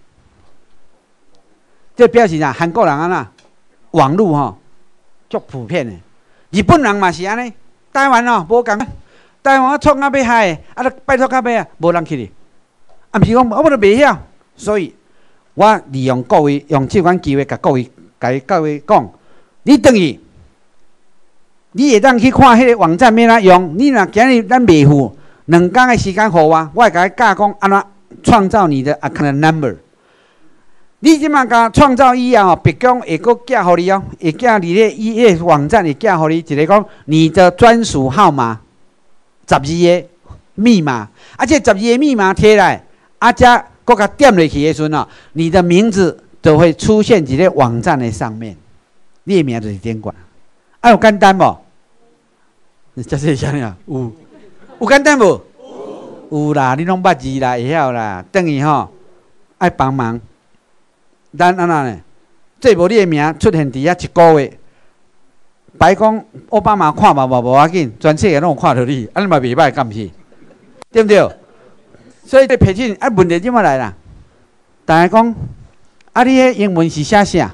这表示啥？韩国人安那网络吼足普遍的，日本人嘛是安尼，台湾哦无共，台湾创啊要害，都拜托到尾啊，无人去哩。毋是讲我都袂晓，所以我利用各位用这款机会，甲各位讲，你等于。你会当去看迄个网站要怎用？你若今日咱袂赴2天的时间，互我会甲你教讲安怎创造你的 account number。你即马甲创造以后，别讲会搁寄互你哦，会寄你迄个网站会寄互你一个讲你的专属号码，12个密码，这12个密码摕来，才搁甲点落去的时阵哦，你的名字就会出现伫咧网站的上面，你的名就是点过。有简单无？这是啥呀？有简单无？有啦，你拢捌字啦，会晓啦。等于吼，爱帮忙， 咱安那呢？这无你的名出现伫遐一个月，白讲奥巴马看嘛无要紧，全世界拢有看到你，安尼嘛袂歹，敢是？对不对？所以这培训啊，问题怎么来啦？大家讲，啊，你迄英文是写啥？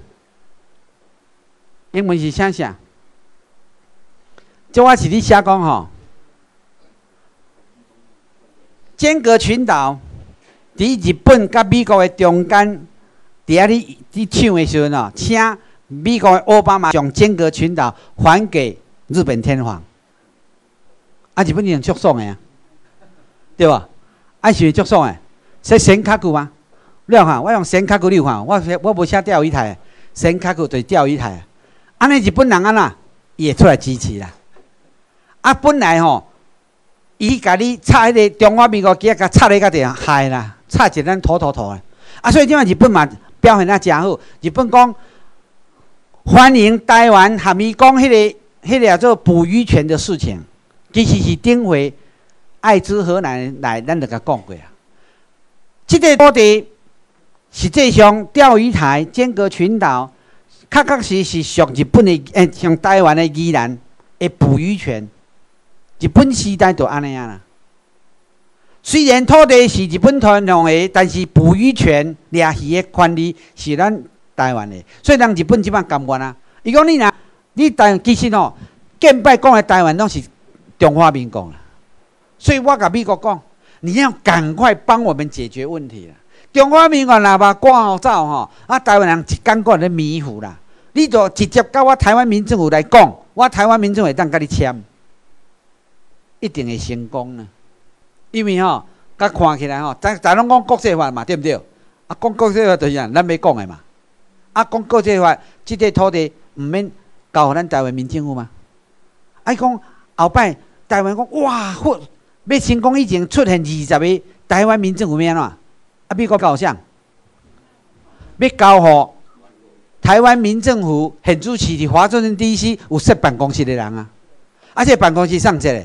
英文是写啥？这我是你写讲吼，尖阁群岛伫日本甲美国的中间，伫遐你抢的时阵哦，请美国的奥巴马将尖阁群岛还给日本天皇，啊，日本人足爽的啊，对吧？啊，是足爽的，说神卡古吗？你看，我用神卡古，你看，我无写钓鱼台，神卡古就是钓鱼台。安尼日本人安那也出来支持啦。啊，本来吼，伊甲你插迄个中华民国旗甲插咧个地方害啦，插一咱土的。啊，所以点解日本嘛表现啊真好？日本讲欢迎台湾，含伊讲迄个叫做捕鱼权的事情，其实是顶回爱知河南来，咱就甲讲过啊。这个土地实际上钓鱼台、尖阁群岛，确实是属日本的，像台湾的宜兰的捕鱼权。日本时代就安尼啊啦。虽然土地是日本天皇的，但是捕鱼权、掠鱼的权利是咱台湾的，所以人日本即摆甘愿啊。伊讲你其实哦，建摆讲的台湾拢是中华民国啦。所以我甲美国讲，你要赶快帮我们解决问题啦。中华民国若把赶走吼，啊，台湾人一感觉咧迷糊啦。你就直接甲我台湾民政府来讲，我台湾民政府会当甲你签。一定会成功呢，因为吼，甲看起来吼，咱拢讲国际法嘛，对不对？啊，讲国际法就是咱要讲的嘛。啊，讲国际法，这个土地唔免交互咱台湾民政府吗？啊，讲后摆台湾讲哇，要成功已经出现20个台湾民政府要安怎？啊，美国交啥？要交互台湾民政府现主持伫华盛顿 DC 有设办公室的人啊，啊，这办公室上这个。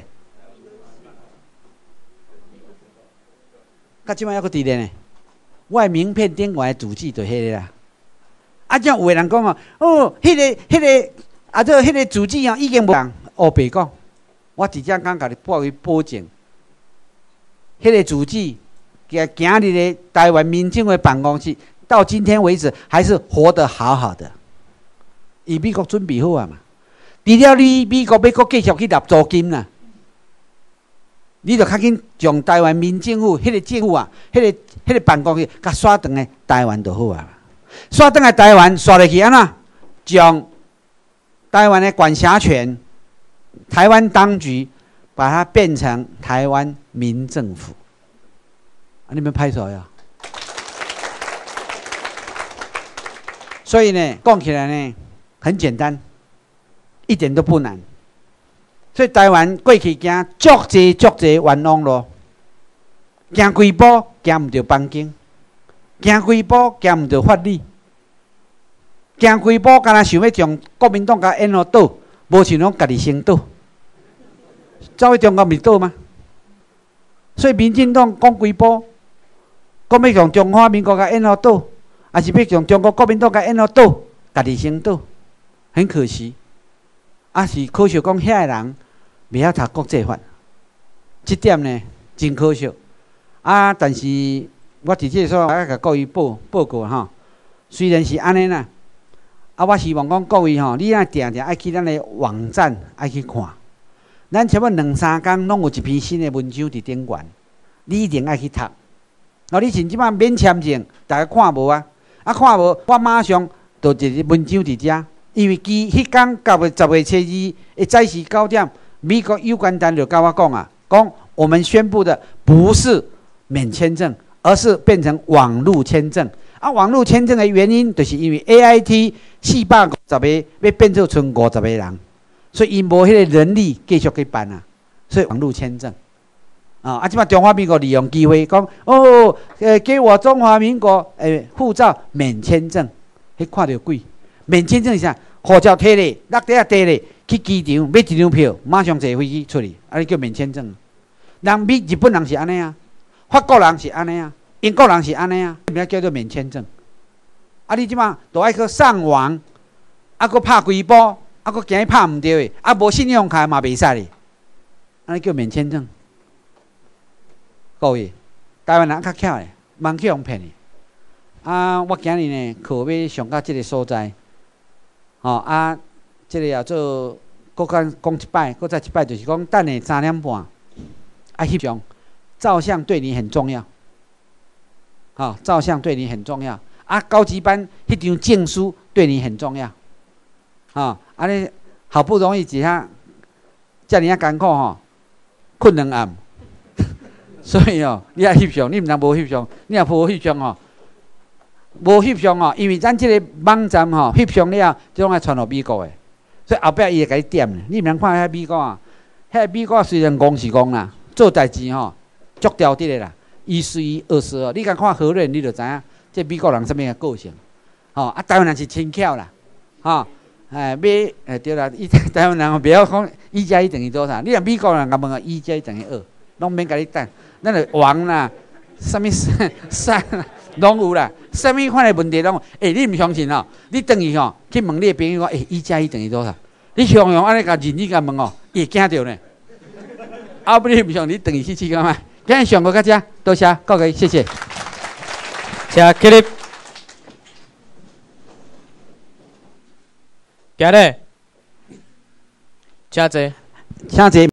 到即摆还阁伫咧呢，我的名片顶外的主旨就迄个啦。啊，像有个人讲哦，迄个主旨哦，已经无人黑白讲。我直接讲，甲你保证，迄个主旨，今日的台湾民政府办公室，到今天为止还是活得好好的。伊美国准备好啊嘛，除了你美国要阁继续去纳租金啦。你就较紧将台湾民政府迄个政府啊，迄个办公室，甲刷转来台湾就好啊。刷转来台湾，刷落去安怎？将台湾的管辖权，台湾当局把它变成台湾民政府。你们拍手呀！所以呢，讲起来呢，很简单，一点都不难。所以台湾过去行足济冤枉路，行几步行唔到邦经，行几步行唔到法理，行几步敢若想要将国民党甲淹落倒，无想讲家己先倒，走去中国咪倒吗？所以民进党讲几步，讲要将中华民国甲淹落倒，还是要将中国国民党甲淹落倒，家己先倒，很可惜。啊，是可惜讲遐个人袂晓读国际法，这点呢真可惜。啊，但是我伫这所甲各位报告吼，虽然是安尼啦，啊，我希望讲各位吼，你爱定定爱去咱的网站爱去看，咱差不多2-3天拢有一篇新的文章伫顶悬，你一定爱去读。哦，你像即摆免签证，大家看无啊？啊，看无，我马上就一个文章伫遮。因为迄天9月10月初2的早时9点，美国有关单就跟我讲啊，讲我们宣布的不是免签证，而是变成网络签证。啊，网络签证的原因，就是因为 AIT 450个要变做剩50个人，所以因无迄个人力继续去办啊，所以网络签证。啊，即摆中华民国利用机会讲，哦，给我中华民国护照免签证，迄看到鬼。免签证是啥？护照摕咧，落地下摕咧，去机场买一张票，马上坐飞机出去，啊，你叫免签证。日本人是安尼啊，法国人是安尼啊，英国人是安尼啊，名叫做免签证。 啊，你即马都爱去上网，啊，搁拍几部，啊，搁惊伊拍毋着的，啊，无信用卡嘛袂使哩，安尼叫免签证。各位，台湾人较巧的，茫去互骗的。啊，我今日呢，课要上到即个所在，吼啊，即个也做，搁讲一摆，搁再一摆，就是讲等下3点半，啊，翕相，照相对你很重要，好，照相对你很重要。啊，高级班迄张证书对你很重要，啊，安尼好不容易一下，遮尔啊艰苦吼，困2暗。所以哦，你爱翕相，你毋通无翕相，你若无翕相哦，无翕相哦，因为咱即个网站吼翕相了，即种爱传到美国的，所以后壁伊会甲你点，你毋通看遐美国啊，遐美国虽然戆是戆啦，做代志吼足条直的啦，一是一，二是二，你甲看何润，你就知影这美国人什么个性，吼啊，台湾人是轻巧啦，吼，哎买对啦，台湾人不要讲1+1等于多少，你若美国人甲问啊1+1等于2，拢免甲你等。咱就王啦，啥物啥拢有啦，啥物款的问题拢有。你毋相信哦？你等于吼去问你的朋友讲，1+1等于多少？你常常安尼甲认真甲问哦，伊会惊着呢。啊，不你毋相信，你等于去试看觅。今日上课到遮，多谢各位，谢谢。 谢起立。今日，请坐。 请坐。